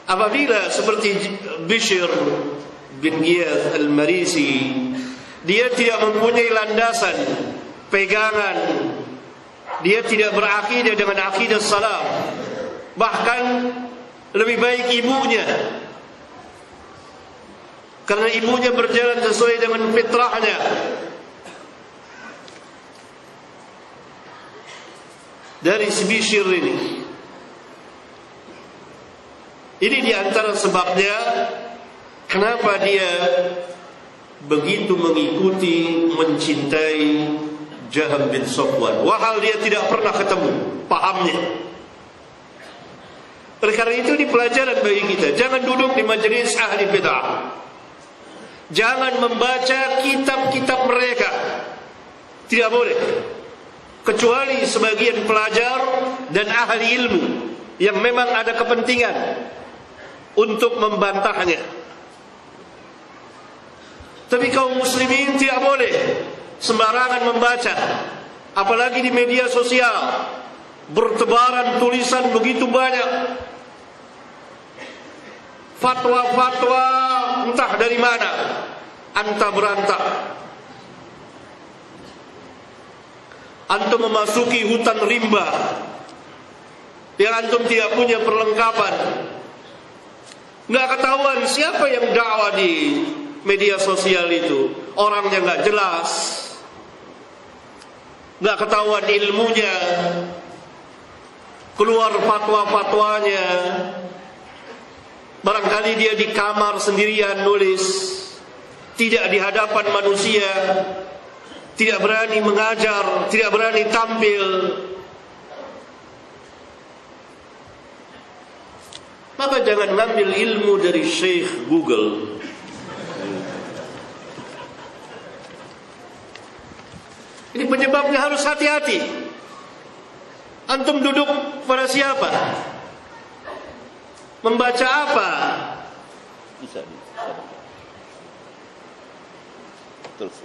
Apabila seperti Bishr bin Ghiyath al-Marisi, dia tidak mempunyai landasan pegangan, dia tidak berakidah dengan akidah salaf, bahkan lebih baik ibunya, karena ibunya berjalan sesuai dengan fitrahnya. Dari Bishr ini di antara sebabnya kenapa dia begitu mengikuti, mencintai Jaham bin Safwan, wahal dia tidak pernah ketemu pahamnya. Oleh karena itu, di pelajaran bagi kita, jangan duduk di majelis ahli bid'ah, jangan membaca kitab-kitab mereka, tidak boleh, kecuali sebagian pelajar dan ahli ilmu yang memang ada kepentingan untuk membantahnya. Tapi kaum muslimin tidak boleh sembarangan membaca, apalagi di media sosial bertebaran tulisan begitu banyak, fatwa-fatwa entah dari mana, antah berantah. Antum memasuki hutan rimba yang antum tidak punya perlengkapan, nggak ketahuan siapa yang dakwah di media sosial itu, orangnya nggak jelas, nggak ketahuan ilmunya, keluar fatwa-fatwanya. Barangkali dia di kamar sendirian nulis, tidak di hadapan manusia, tidak berani mengajar, tidak berani tampil. Maka jangan ngambil ilmu dari Syekh Google. Ini penyebabnya harus hati-hati. Antum duduk pada siapa? Membaca apa? Bisa. Telepon.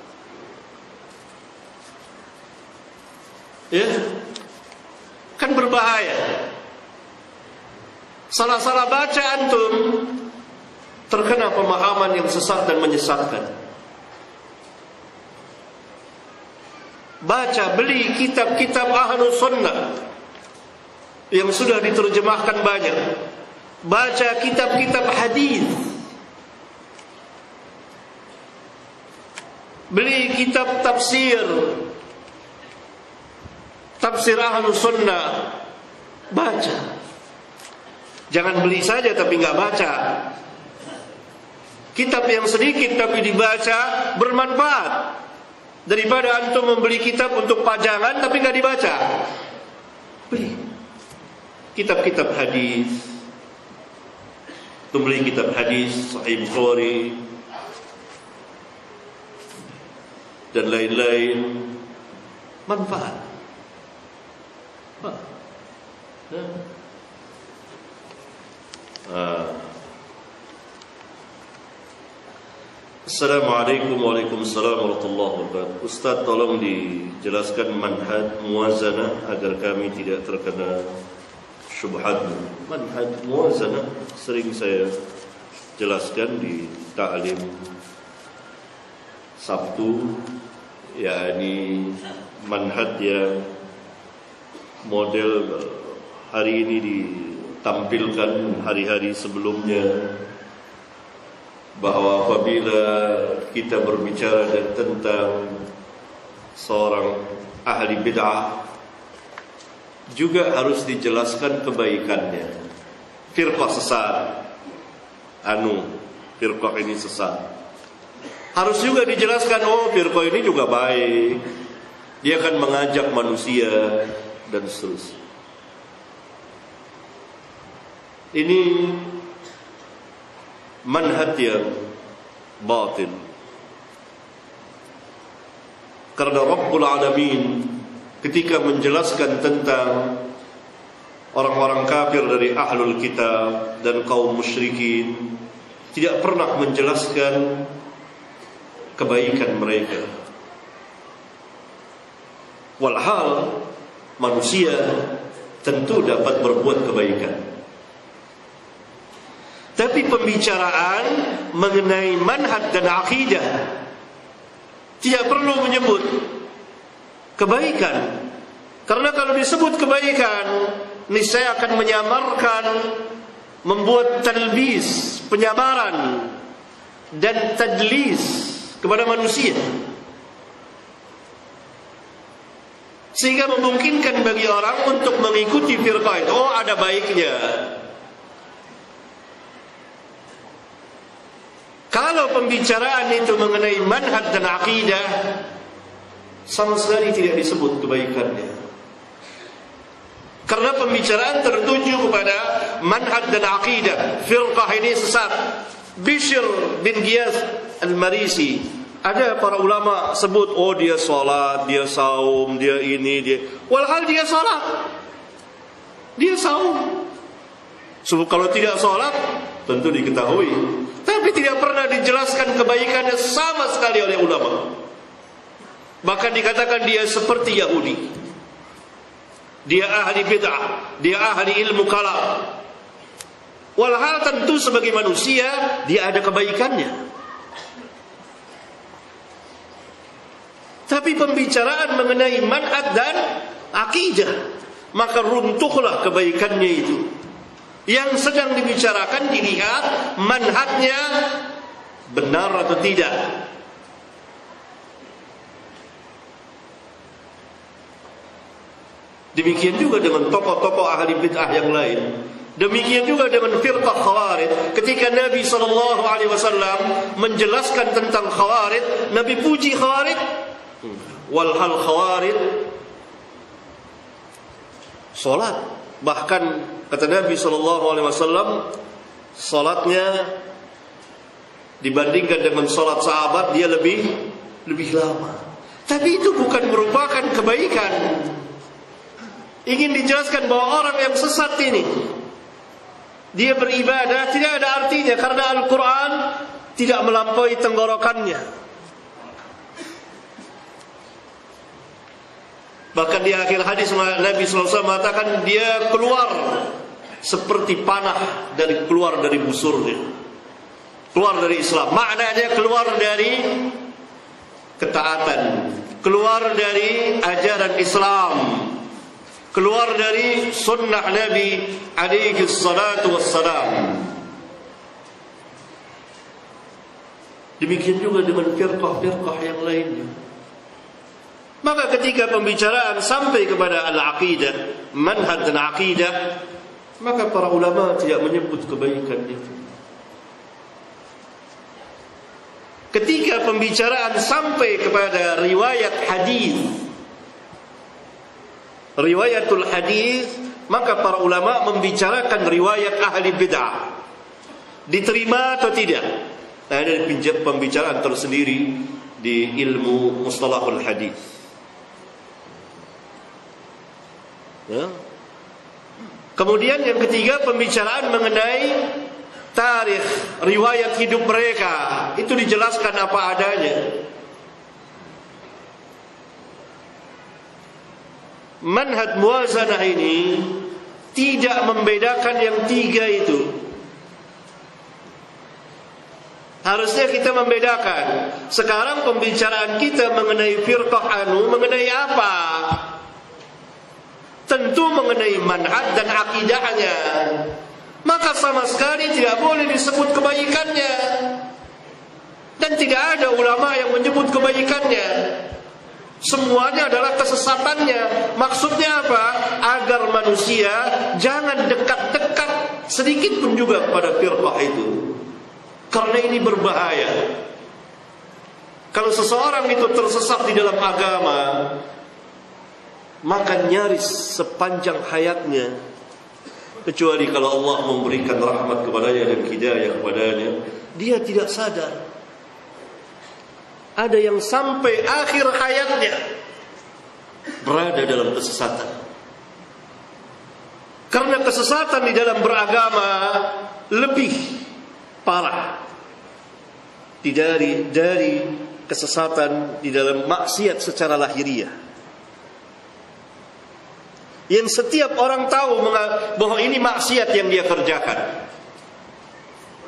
Ya, kan berbahaya. Salah-salah baca antum terkena pemahaman yang sesat dan menyesatkan. Baca, beli kitab-kitab Ahlus Sunnah yang sudah diterjemahkan banyak. Baca kitab-kitab hadis. Beli kitab tafsir, tafsir Ahlus Sunnah, baca. Jangan beli saja tapi nggak baca. Kitab yang sedikit tapi dibaca bermanfaat, daripada antum membeli kitab untuk pajangan tapi nggak dibaca. Beli kitab-kitab hadis, beli kitab hadis Sahih Bukhari dan lain-lain, manfaat. Assalamualaikum warahmatullahi wabarakatuh. Ustaz, tolong dijelaskan manhaj muwazanah agar kami tidak terkena syubhat. Manhaj muwazanah sering saya jelaskan di ta'lim Sabtu, yakni manhaj yang model hari ini ditampilkan hari-hari sebelumnya, bahwa apabila kita berbicara tentang seorang ahli bid'ah, juga harus dijelaskan kebaikannya. Firqah sesat, firqah ini sesat, harus juga dijelaskan, oh firqah ini juga baik, dia akan mengajak manusia dan seterusnya. Ini manhaj yang batil, karena Rabbul Alamin ketika menjelaskan tentang orang-orang kafir dari ahlul kitab dan kaum musyrikin, tidak pernah menjelaskan kebaikan mereka. Walhal manusia tentu dapat berbuat kebaikan. Tapi pembicaraan mengenai manhaj dan akidah tidak perlu menyebut kebaikan. Karena kalau disebut kebaikan, niscaya akan menyamarkan, membuat talbis, penyamaran dan tadlis kepada manusia, sehingga memungkinkan bagi orang untuk mengikuti firqah itu. Oh, ada baiknya. Kalau pembicaraan itu mengenai manhaj dan akidah, sama sekali tidak disebut kebaikannya. Karena pembicaraan tertuju kepada manhaj dan akidah. Firqah ini sesat. Bishr bin Giyas al-Marisi, ada para ulama sebut, oh dia salat, dia saum, dia ini, dia. Walhal dia salat, dia saum. So, kalau tidak salat tentu diketahui, tapi tidak pernah dijelaskan kebaikannya sama sekali oleh ulama. Bahkan dikatakan dia seperti Yahudi, dia ahli bid'ah, dia ahli ilmu kalam. Walhal tentu sebagai manusia dia ada kebaikannya. Tapi pembicaraan mengenai manhaj dan akidah, maka runtuhlah kebaikannya itu. Yang sedang dibicarakan dilihat manhajnya benar atau tidak. Demikian juga dengan tokoh-tokoh ahli bid'ah yang lain. Demikian juga dengan firqah Khawarij. Ketika Nabi SAW menjelaskan tentang Khawarij, Nabi puji Khawarij. Walhal Khawarij salat, bahkan kata Nabi SAW, salatnya dibandingkan dengan salat sahabat dia lebih lama. Tapi itu bukan merupakan kebaikan. Ingin dijelaskan bahwa orang yang sesat ini, dia beribadah tidak ada artinya karena Al-Quran tidak melampaui tenggorokannya. Bahkan di akhir hadis Nabi SAW mengatakan dia keluar seperti panah keluar dari busurnya, keluar dari Islam. Maknanya keluar dari ketaatan, keluar dari ajaran Islam, keluar dari sunnah Nabi alaihi salatu wassalam. Demikian juga dengan firqah-firqah yang lainnya. Maka ketika pembicaraan sampai kepada al-aqidah, manhaj dan aqidah, maka para ulama tidak menyebut kebaikan itu. Ketika pembicaraan sampai kepada riwayat hadis, riwayatul hadis, maka para ulama membicarakan riwayat ahli bid'ah, diterima atau tidak. Nah, ini pembicaraan tersendiri di ilmu mustalahul hadis. Ya. Kemudian yang ketiga, pembicaraan mengenai tarikh, riwayat hidup mereka, itu dijelaskan apa adanya. Manhaj muwazanah ini tidak membedakan yang tiga itu. Harusnya kita membedakan. Sekarang pembicaraan kita mengenai firqah mengenai apa? Tentu mengenai manhaj dan akidahnya. Maka sama sekali tidak boleh disebut kebaikannya. Dan tidak ada ulama yang menyebut kebaikannya. Semuanya adalah kesesatannya. Maksudnya apa? Agar manusia jangan dekat-dekat sedikit pun juga kepada firqah itu. Karena ini berbahaya. Kalau seseorang itu tersesat di dalam agama, maka nyaris sepanjang hayatnya, kecuali kalau Allah memberikan rahmat kepadanya dan hidayah kepadanya, dia tidak sadar. Ada yang sampai akhir hayatnya berada dalam kesesatan. Karena kesesatan di dalam beragama lebih parah dari kesesatan di dalam maksiat secara lahiriah. Yang setiap orang tahu bahwa ini maksiat yang dia kerjakan.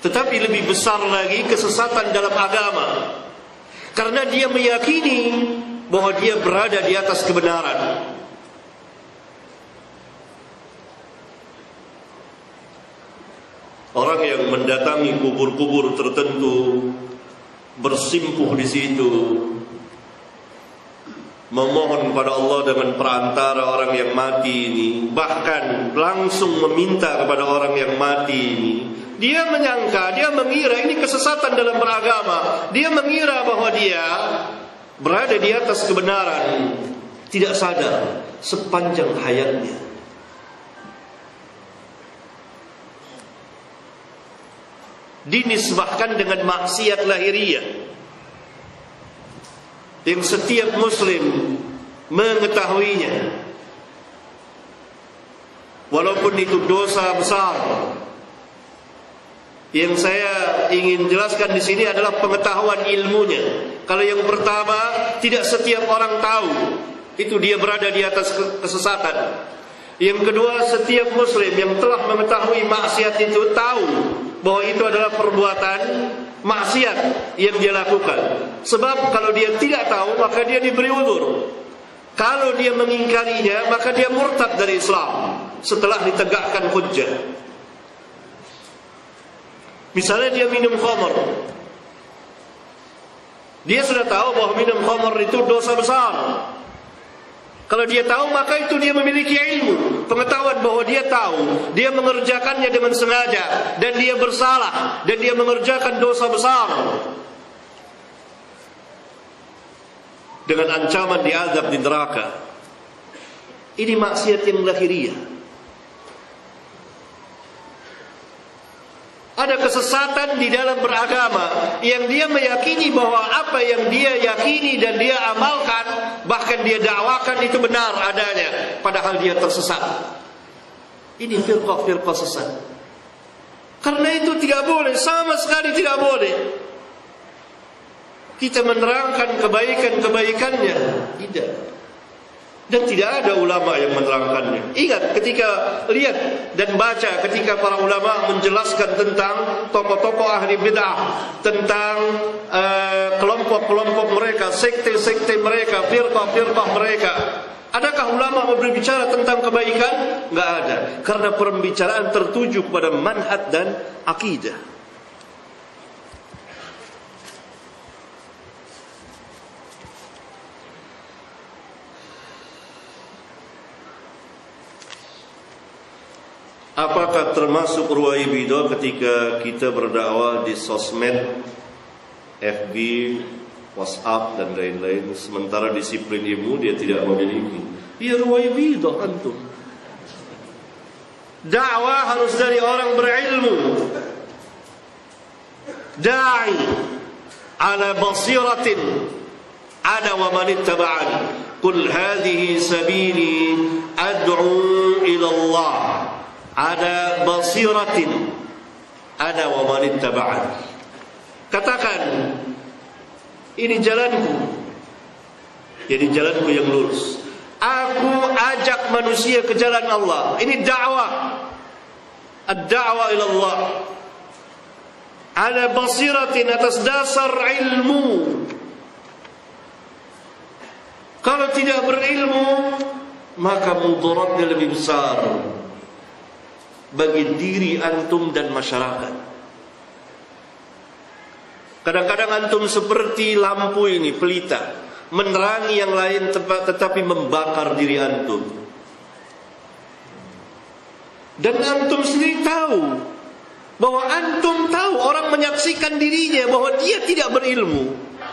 Tetapi lebih besar lagi kesesatan dalam agama, karena dia meyakini bahwa dia berada di atas kebenaran. Orang yang mendatangi kubur-kubur tertentu, bersimpuh di situ, memohon kepada Allah dengan perantara orang yang mati ini, bahkan langsung meminta kepada orang yang mati ini, dia menyangka, dia mengira ini kesesatan dalam beragama. Dia mengira bahwa dia berada di atas kebenaran, tidak sadar sepanjang hayatnya dinisbahkan dengan maksiat lahiriah yang setiap muslim mengetahuinya, walaupun itu dosa besar. Yang saya ingin jelaskan di sini adalah pengetahuan ilmunya. Kalau yang pertama, tidak setiap orang tahu itu dia berada di atas kesesatan. Yang kedua, setiap muslim yang telah mengetahui maksiat itu tahu bahwa itu adalah perbuatan maksiat yang dia lakukan. Sebab kalau dia tidak tahu, maka dia diberi uzur. Kalau dia mengingkarinya, maka dia murtad dari Islam setelah ditegakkan hujjah. Misalnya dia minum khamr, dia sudah tahu bahwa minum khamr itu dosa besar. Kalau dia tahu, maka itu dia memiliki ilmu, pengetahuan bahwa dia tahu, dia mengerjakannya dengan sengaja, dan dia bersalah, dan dia mengerjakan dosa besar, dengan ancaman diazab di neraka. Ini maksiat yang lahiriah. Ada kesesatan di dalam beragama yang dia meyakini bahwa apa yang dia yakini dan dia amalkan, bahkan dia dakwakan itu benar adanya, padahal dia tersesat. Ini firqah-firqah sesat. Karena itu tidak boleh, sama sekali tidak boleh kita menerangkan kebaikan-kebaikannya. Tidak. Dan tidak ada ulama yang menerangkannya. Ingat ketika lihat dan baca ketika para ulama menjelaskan tentang tokoh-tokoh ahli bid'ah, tentang kelompok-kelompok mereka, sekte-sekte mereka, firqah-firqah mereka. Adakah ulama berbicara tentang kebaikan? Enggak ada. Karena pembicaraan tertuju kepada manhaj dan akidah. Apakah termasuk ruwaibidah ketika kita berdakwah di sosmed, FB, WhatsApp dan lain-lain, sementara disiplin ilmu dia tidak memiliki? Ya ruwaibidah antum. Dakwah harus dari orang berilmu. Da'i ala basiratin ana wa man ittaba'ani. Qul hadhihi sabili ad'u ila Allah. Ada basiratin ada wa man ittaba'ani. Katakan, ini jalanku, jadi jalanku yang lurus. Aku ajak manusia ke jalan Allah. Ini dakwah, ad-da'wah ila Allah. Ada basiratin, atas dasar ilmu. Kalau tidak berilmu, maka mudaratnya lebih besar bagi diri antum dan masyarakat. Kadang-kadang antum seperti lampu ini, pelita, menerangi yang lain tetapi membakar diri antum. Dan antum sendiri tahu bahwa antum tahu orang menyaksikan dirinya bahwa dia tidak berilmu.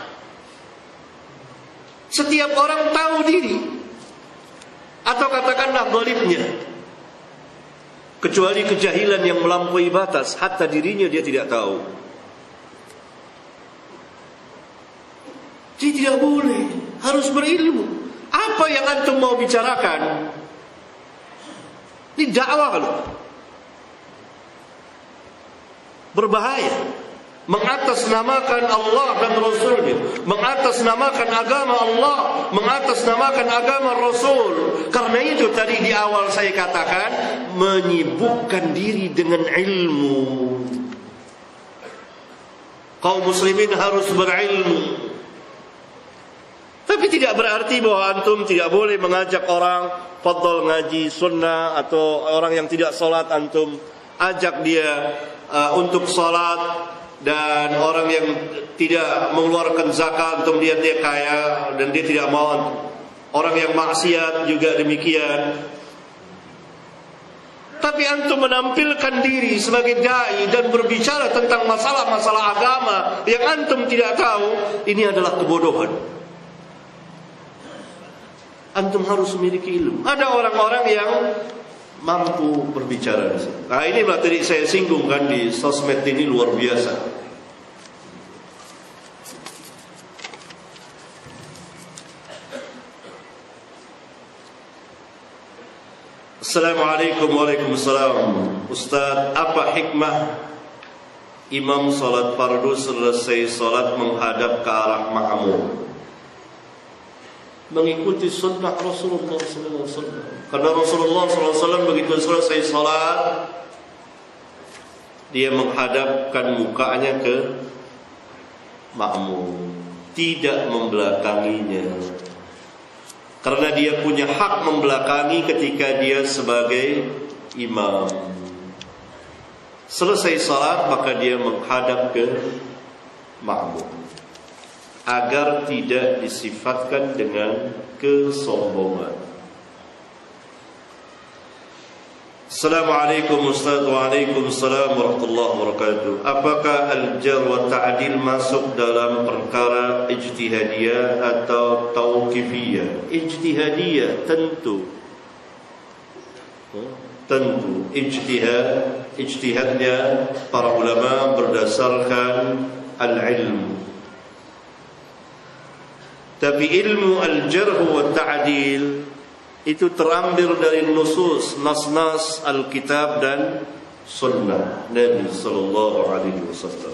Setiap orang tahu diri, atau katakanlah zalimnya. Kecuali kejahilan yang melampaui batas, hatta dirinya dia tidak tahu. Jadi tidak boleh, harus berilmu. Apa yang antum mau bicarakan? Ini dakwah loh. Berbahaya. Mengatasnamakan Allah dan Rasulnya, mengatasnamakan agama Allah, mengatasnamakan agama Rasul. Karena itu tadi di awal saya katakan, menyibukkan diri dengan ilmu. Kaum muslimin harus berilmu. Tapi tidak berarti bahwa antum tidak boleh mengajak orang fadhal ngaji sunnah, atau orang yang tidak salat antum ajak dia untuk salat, dan orang yang tidak mengeluarkan zakat antum lihat dia kaya dan dia tidak mau. Orang yang maksiat juga demikian. Tapi antum menampilkan diri sebagai dai dan berbicara tentang masalah-masalah agama yang antum tidak tahu, ini adalah kebodohan. Antum harus memiliki ilmu. Ada orang-orang yang mampu berbicara di sini. Nah, ini tadi saya singgung kan, di sosmed ini luar biasa. Assalamualaikum warahmatullahi wabarakatuh. Ustaz, apa hikmah imam salat fardu selesai salat menghadap ke arah makmum? Mengikuti sunnah Rasulullah SAW. Karena Rasulullah SAW begitu selesai salat, dia menghadapkan mukanya ke makmum, tidak membelakanginya. Karena dia punya hak membelakangi ketika dia sebagai imam. Selesai salat maka dia menghadap ke makmum, agar tidak disifatkan dengan kesombongan. Assalamualaikum Ustaz. Waalaikumsalam warahmatullahi wabarakatuh. Apakah al-jar wa ta'dil masuk dalam perkara ijtihadiyah atau tauqifiyah? Ijtihadiyah tentu. Tentu ijtihadnya para ulama berdasarkan al-ilm. Tapi ilmu al-jarh wa ta'dil itu terambil dari nusus, nas-nas Alkitab dan sunnah Nabi sallallahu alaihi wasallam.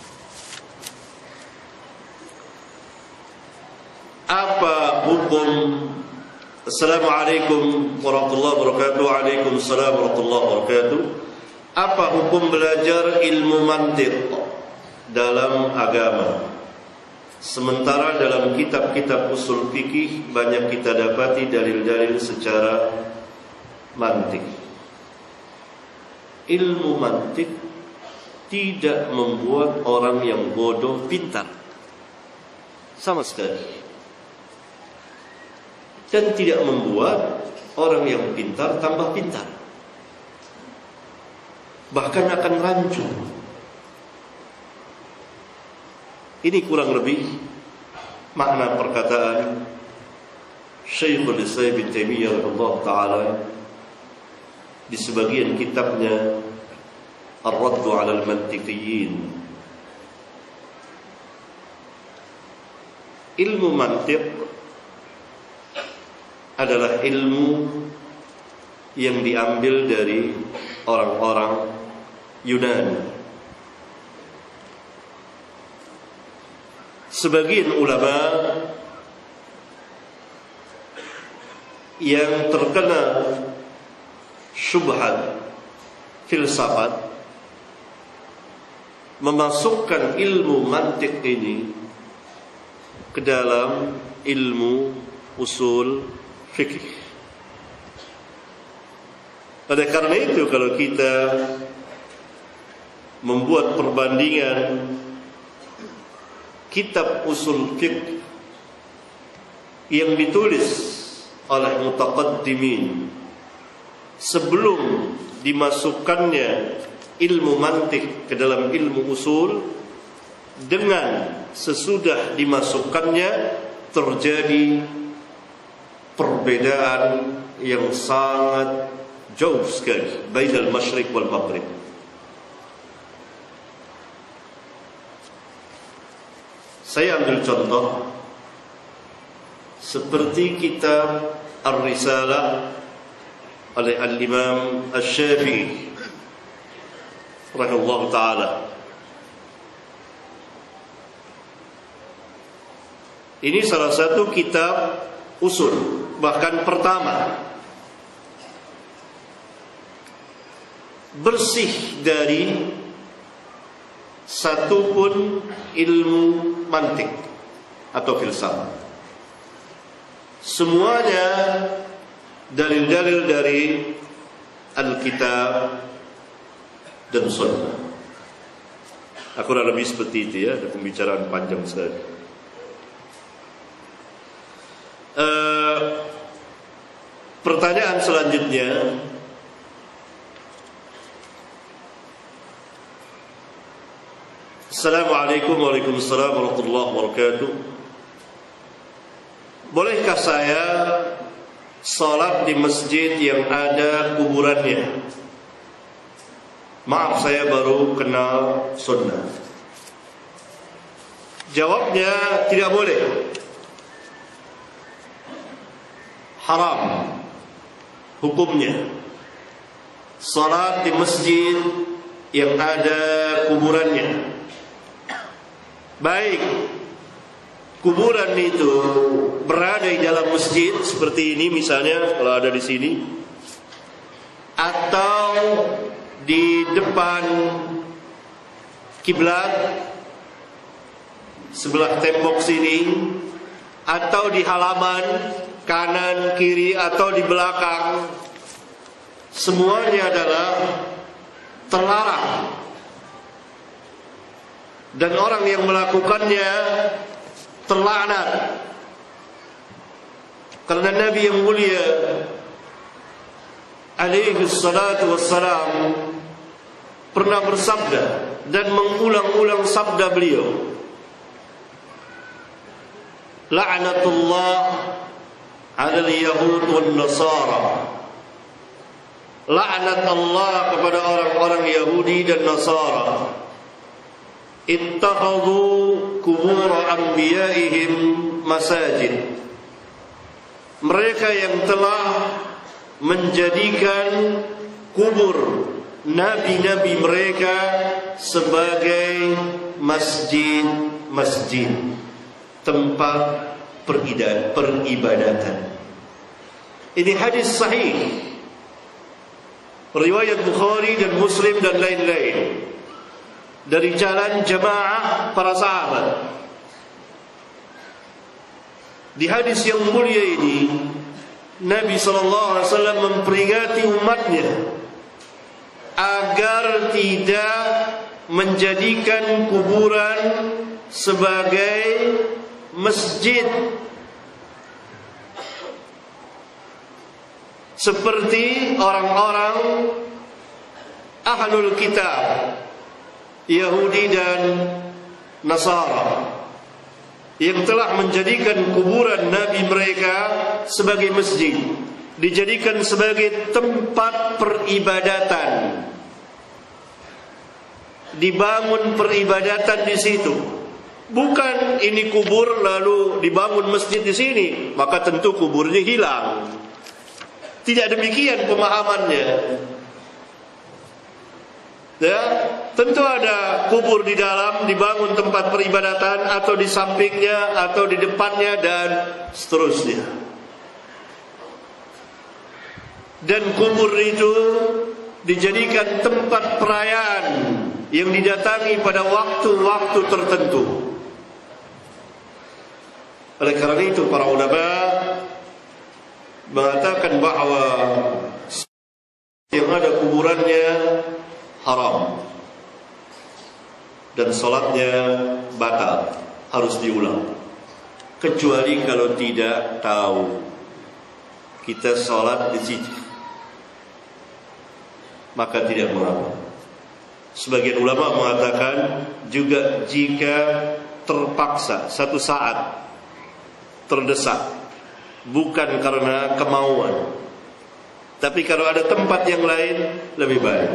Apa hukum? Assalamualaikum warahmatullahi wabarakatuh. Waalaikumsalam warahmatullahi wabarakatuh. Apa hukum belajar ilmu mantiq dalam agama? Sementara dalam kitab-kitab usul fikih banyak kita dapati dalil-dalil secara mantik. Ilmu mantik tidak membuat orang yang bodoh pintar sama sekali, dan tidak membuat orang yang pintar tambah pintar, bahkan akan rancu. Ini kurang lebih makna perkataan Syekhul Islam Ibnu Taimiyah radhiyallahu taala di sebagian kitabnya Ar-Radd 'ala al-Mantiqiyyin. Ilmu mantiq adalah ilmu yang diambil dari orang-orang Yunani. Sebagian ulama yang terkena syubhat filsafat memasukkan ilmu mantiq ini ke dalam ilmu usul fikih. Oleh karena itu, kalau kita membuat perbandingan kitab usul fiqh yang ditulis oleh mutaqaddimin sebelum dimasukkannya ilmu mantik ke dalam ilmu usul, dengan sesudah dimasukkannya terjadi perbedaan yang sangat jauh sekali bainal masyriq wal maghrib. Saya ambil contoh seperti kitab Ar-Risalah oleh Al-Imam Asy-Syafi'i rahimahullah ta'ala. Ini salah satu kitab usul, bahkan pertama, bersih dari satu pun ilmu mantik atau filsafat. Semuanya dalil-dalil dari Alkitab dan Sunnah. Kurang lebih seperti itu ya, ada pembicaraan panjang sekali. Pertanyaan selanjutnya, Assalamualaikum warahmatullahi wabarakatuh. Bolehkah saya salat di masjid yang ada kuburannya? Maaf, saya baru kenal sunnah. Jawabnya, tidak boleh. Haram hukumnya salat di masjid yang ada kuburannya. Baik kuburan itu berada di dalam masjid seperti ini misalnya, kalau ada di sini, atau di depan kiblat sebelah tembok sini, atau di halaman kanan kiri atau di belakang, semuanya adalah terlarang. Dan orang yang melakukannya terlaknat. Karena Nabi yang mulia alaihi salatu wassalam pernah bersabda dan mengulang-ulang sabda beliau, la'natullah 'alal yahud wan nasara. Laknat Allah kepada orang-orang Yahudi dan Nasara. Ittakhadhu kubur anbiya'ihim masajid. Mereka yang telah menjadikan kubur nabi-nabi mereka sebagai masjid-masjid, tempat peribadatan. Ini hadis sahih, riwayat Bukhari dan Muslim dan lain-lain, dari jalan jamaah para sahabat. Di hadis yang mulia ini, Nabi SAW memperingati umatnya agar tidak menjadikan kuburan sebagai masjid, seperti orang-orang ahlul kitab, Yahudi dan Nasara, yang telah menjadikan kuburan nabi mereka sebagai masjid, dijadikan sebagai tempat peribadatan, dibangun peribadatan di situ. Bukan ini kubur lalu dibangun masjid di sini, maka tentu kuburnya hilang. Tidak demikian pemahamannya. Ya, tentu ada kubur di dalam, dibangun tempat peribadatan, atau di sampingnya, atau di depannya, dan seterusnya. Dan kubur itu dijadikan tempat perayaan yang didatangi pada waktu-waktu tertentu. Oleh karena itu para ulama mengatakan bahwa yang ada kuburannya haram dan salatnya batal, harus diulang. Kecuali kalau tidak tahu kita salat di situ, maka tidak mengapa. Sebagian ulama mengatakan juga jika terpaksa satu saat terdesak, bukan karena kemauan, tapi kalau ada tempat yang lain lebih baik.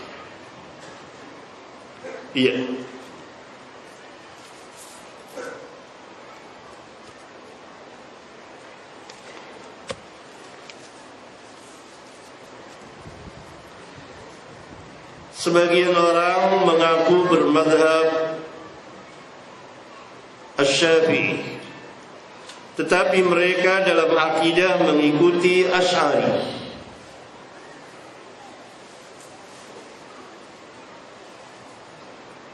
Iya. Sebagian orang mengaku bermadhab Asy-Syafi'i, tetapi mereka dalam akidah mengikuti Asy'ari.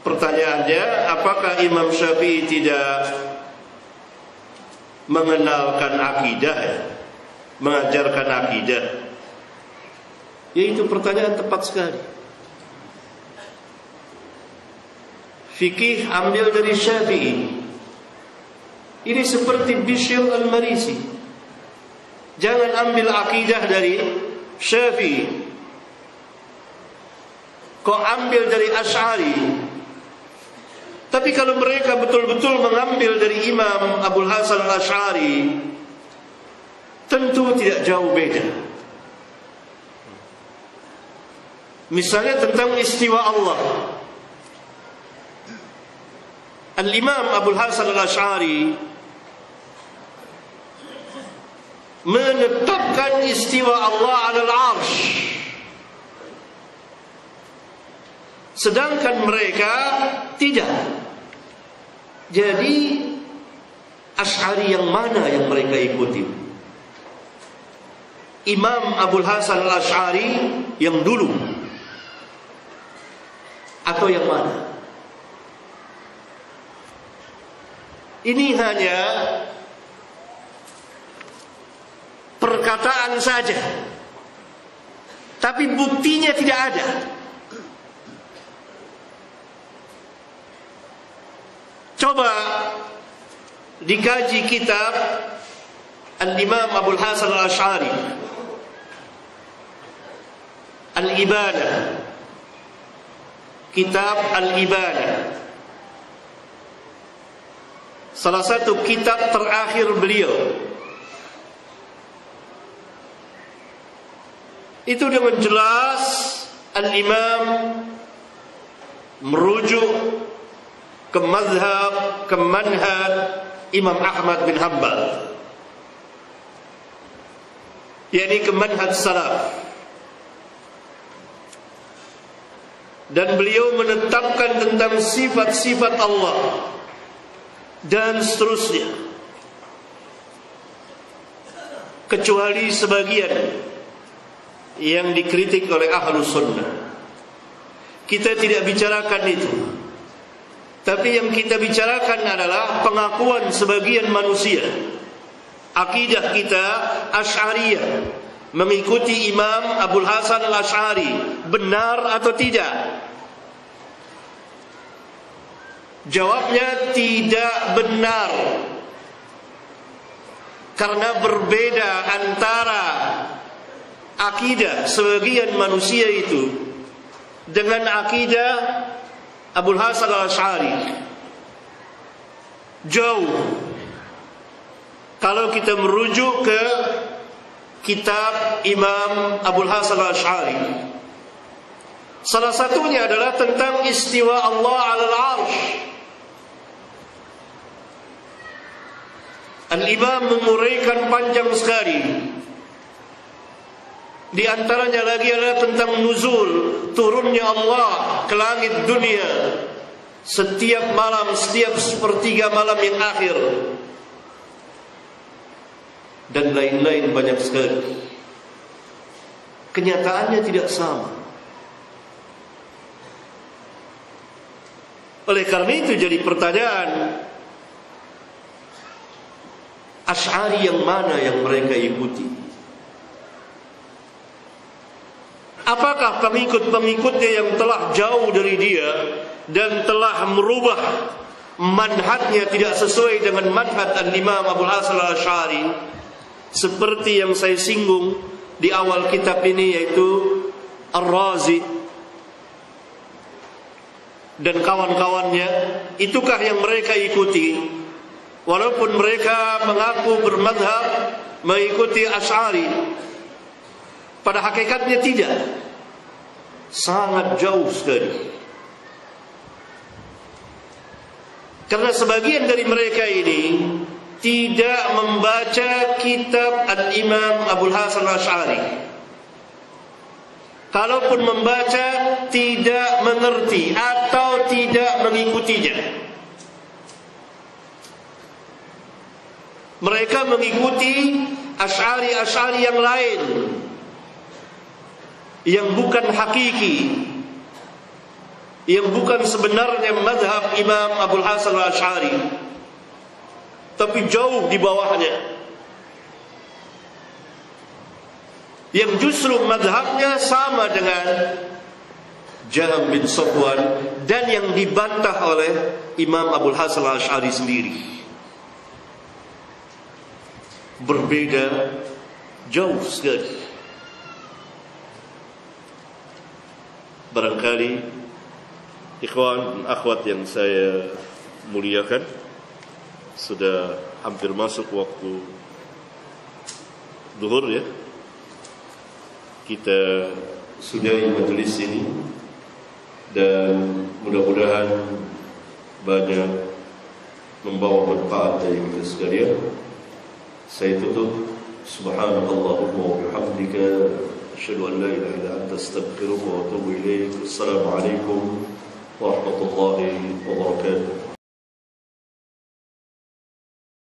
Pertanyaannya, apakah Imam Syafi'i tidak mengenalkan akidah, mengajarkan akidah? Ya, itu pertanyaan tepat sekali. Fikih ambil dari Syafi'i. Ini seperti Bishr al-Marisi. Jangan ambil akidah dari Syafi'i, kok ambil dari Asy'ari. Tapi kalau mereka betul-betul mengambil dari Imam Abul Hasan al-Asy'ari, tentu tidak jauh beda. Misalnya tentang istiwa Allah, Al-Imam Abul Hasan al-Asy'ari menetapkan istiwa Allah 'alal 'arsy, sedangkan mereka tidak. Jadi Asy'ari yang mana yang mereka ikuti? Imam Abul Hasan al-Asy'ari yang dulu atau yang mana? Ini hanya perkataan saja, tapi buktinya tidak ada. Coba dikaji kitab Al-Imam Abul Hasan al-Asy'ari, Al-Ibanah, kitab Al-Ibanah, salah satu kitab terakhir beliau. Itu dengan jelas Al-Imam merujuk ke mazhab, ke manhaj Imam Ahmad bin Hanbal, yakni ke manhaj salaf. Dan beliau menetapkan tentang sifat-sifat Allah dan seterusnya, kecuali sebagian yang dikritik oleh Ahlus Sunnah. Kita tidak bicarakan itu, tapi yang kita bicarakan adalah pengakuan sebagian manusia. Akidah kita Asy'ariyah, mengikuti Imam Abul Hasan al-Asy'ari, benar atau tidak? Jawabnya tidak benar, karena berbeda antara akidah sebagian manusia itu dengan akidah Abul Hasan al-Asy'ari. Jauh. Kalau kita merujuk ke kitab Imam Abul Hasan al-Asy'ari, salah satunya adalah tentang istiwa Allah 'alal 'arsy. Al-Imam menguraikan panjang sekali. Di antaranya lagi adalah tentang nuzul, turunnya Allah ke langit dunia setiap malam, setiap sepertiga malam yang akhir, dan lain-lain banyak sekali. Kenyataannya tidak sama. Oleh karena itu jadi pertanyaan, Asy'ari yang mana yang mereka ikuti? Apakah pengikut-pengikutnya yang telah jauh dari dia dan telah merubah manhajnya tidak sesuai dengan manhaj Al-Imam Abul Hasan al-Asy'ari, seperti yang saya singgung di awal kitab ini, yaitu Ar-Razi dan kawan-kawannya? Itukah yang mereka ikuti, walaupun mereka mengaku bermadhab mengikuti Asy'ari? Pada hakikatnya tidak. Sangat jauh sekali. Karena sebagian dari mereka ini tidak membaca kitab Al-Imam Abul Hasan al-Asy'ari. Kalaupun membaca, tidak mengerti atau tidak mengikutinya. Mereka mengikuti Asy'ari yang lain, yang bukan hakiki, yang bukan sebenarnya mazhab Imam Abul Hasan al-Asy'ari, tapi jauh di bawahnya, yang justru mazhabnya sama dengan Jahm bin Safwan dan yang dibantah oleh Imam Abul Hasan al-Asy'ari sendiri. Berbeda jauh sekali. Barangkali ikhwan dan akhwat yang saya muliakan, sudah hampir masuk waktu zuhur ya. Kita sudahi majelis ini dan mudah-mudahan banyak membawa manfaat dari kita sekalian. Saya tutup. Subhanakallahumma wa bihamdika asyhadu an la ilaha illa anta astaghfiruka wa atubu ilaik. Assalamualaikum warahmatullahi wabarakatuh.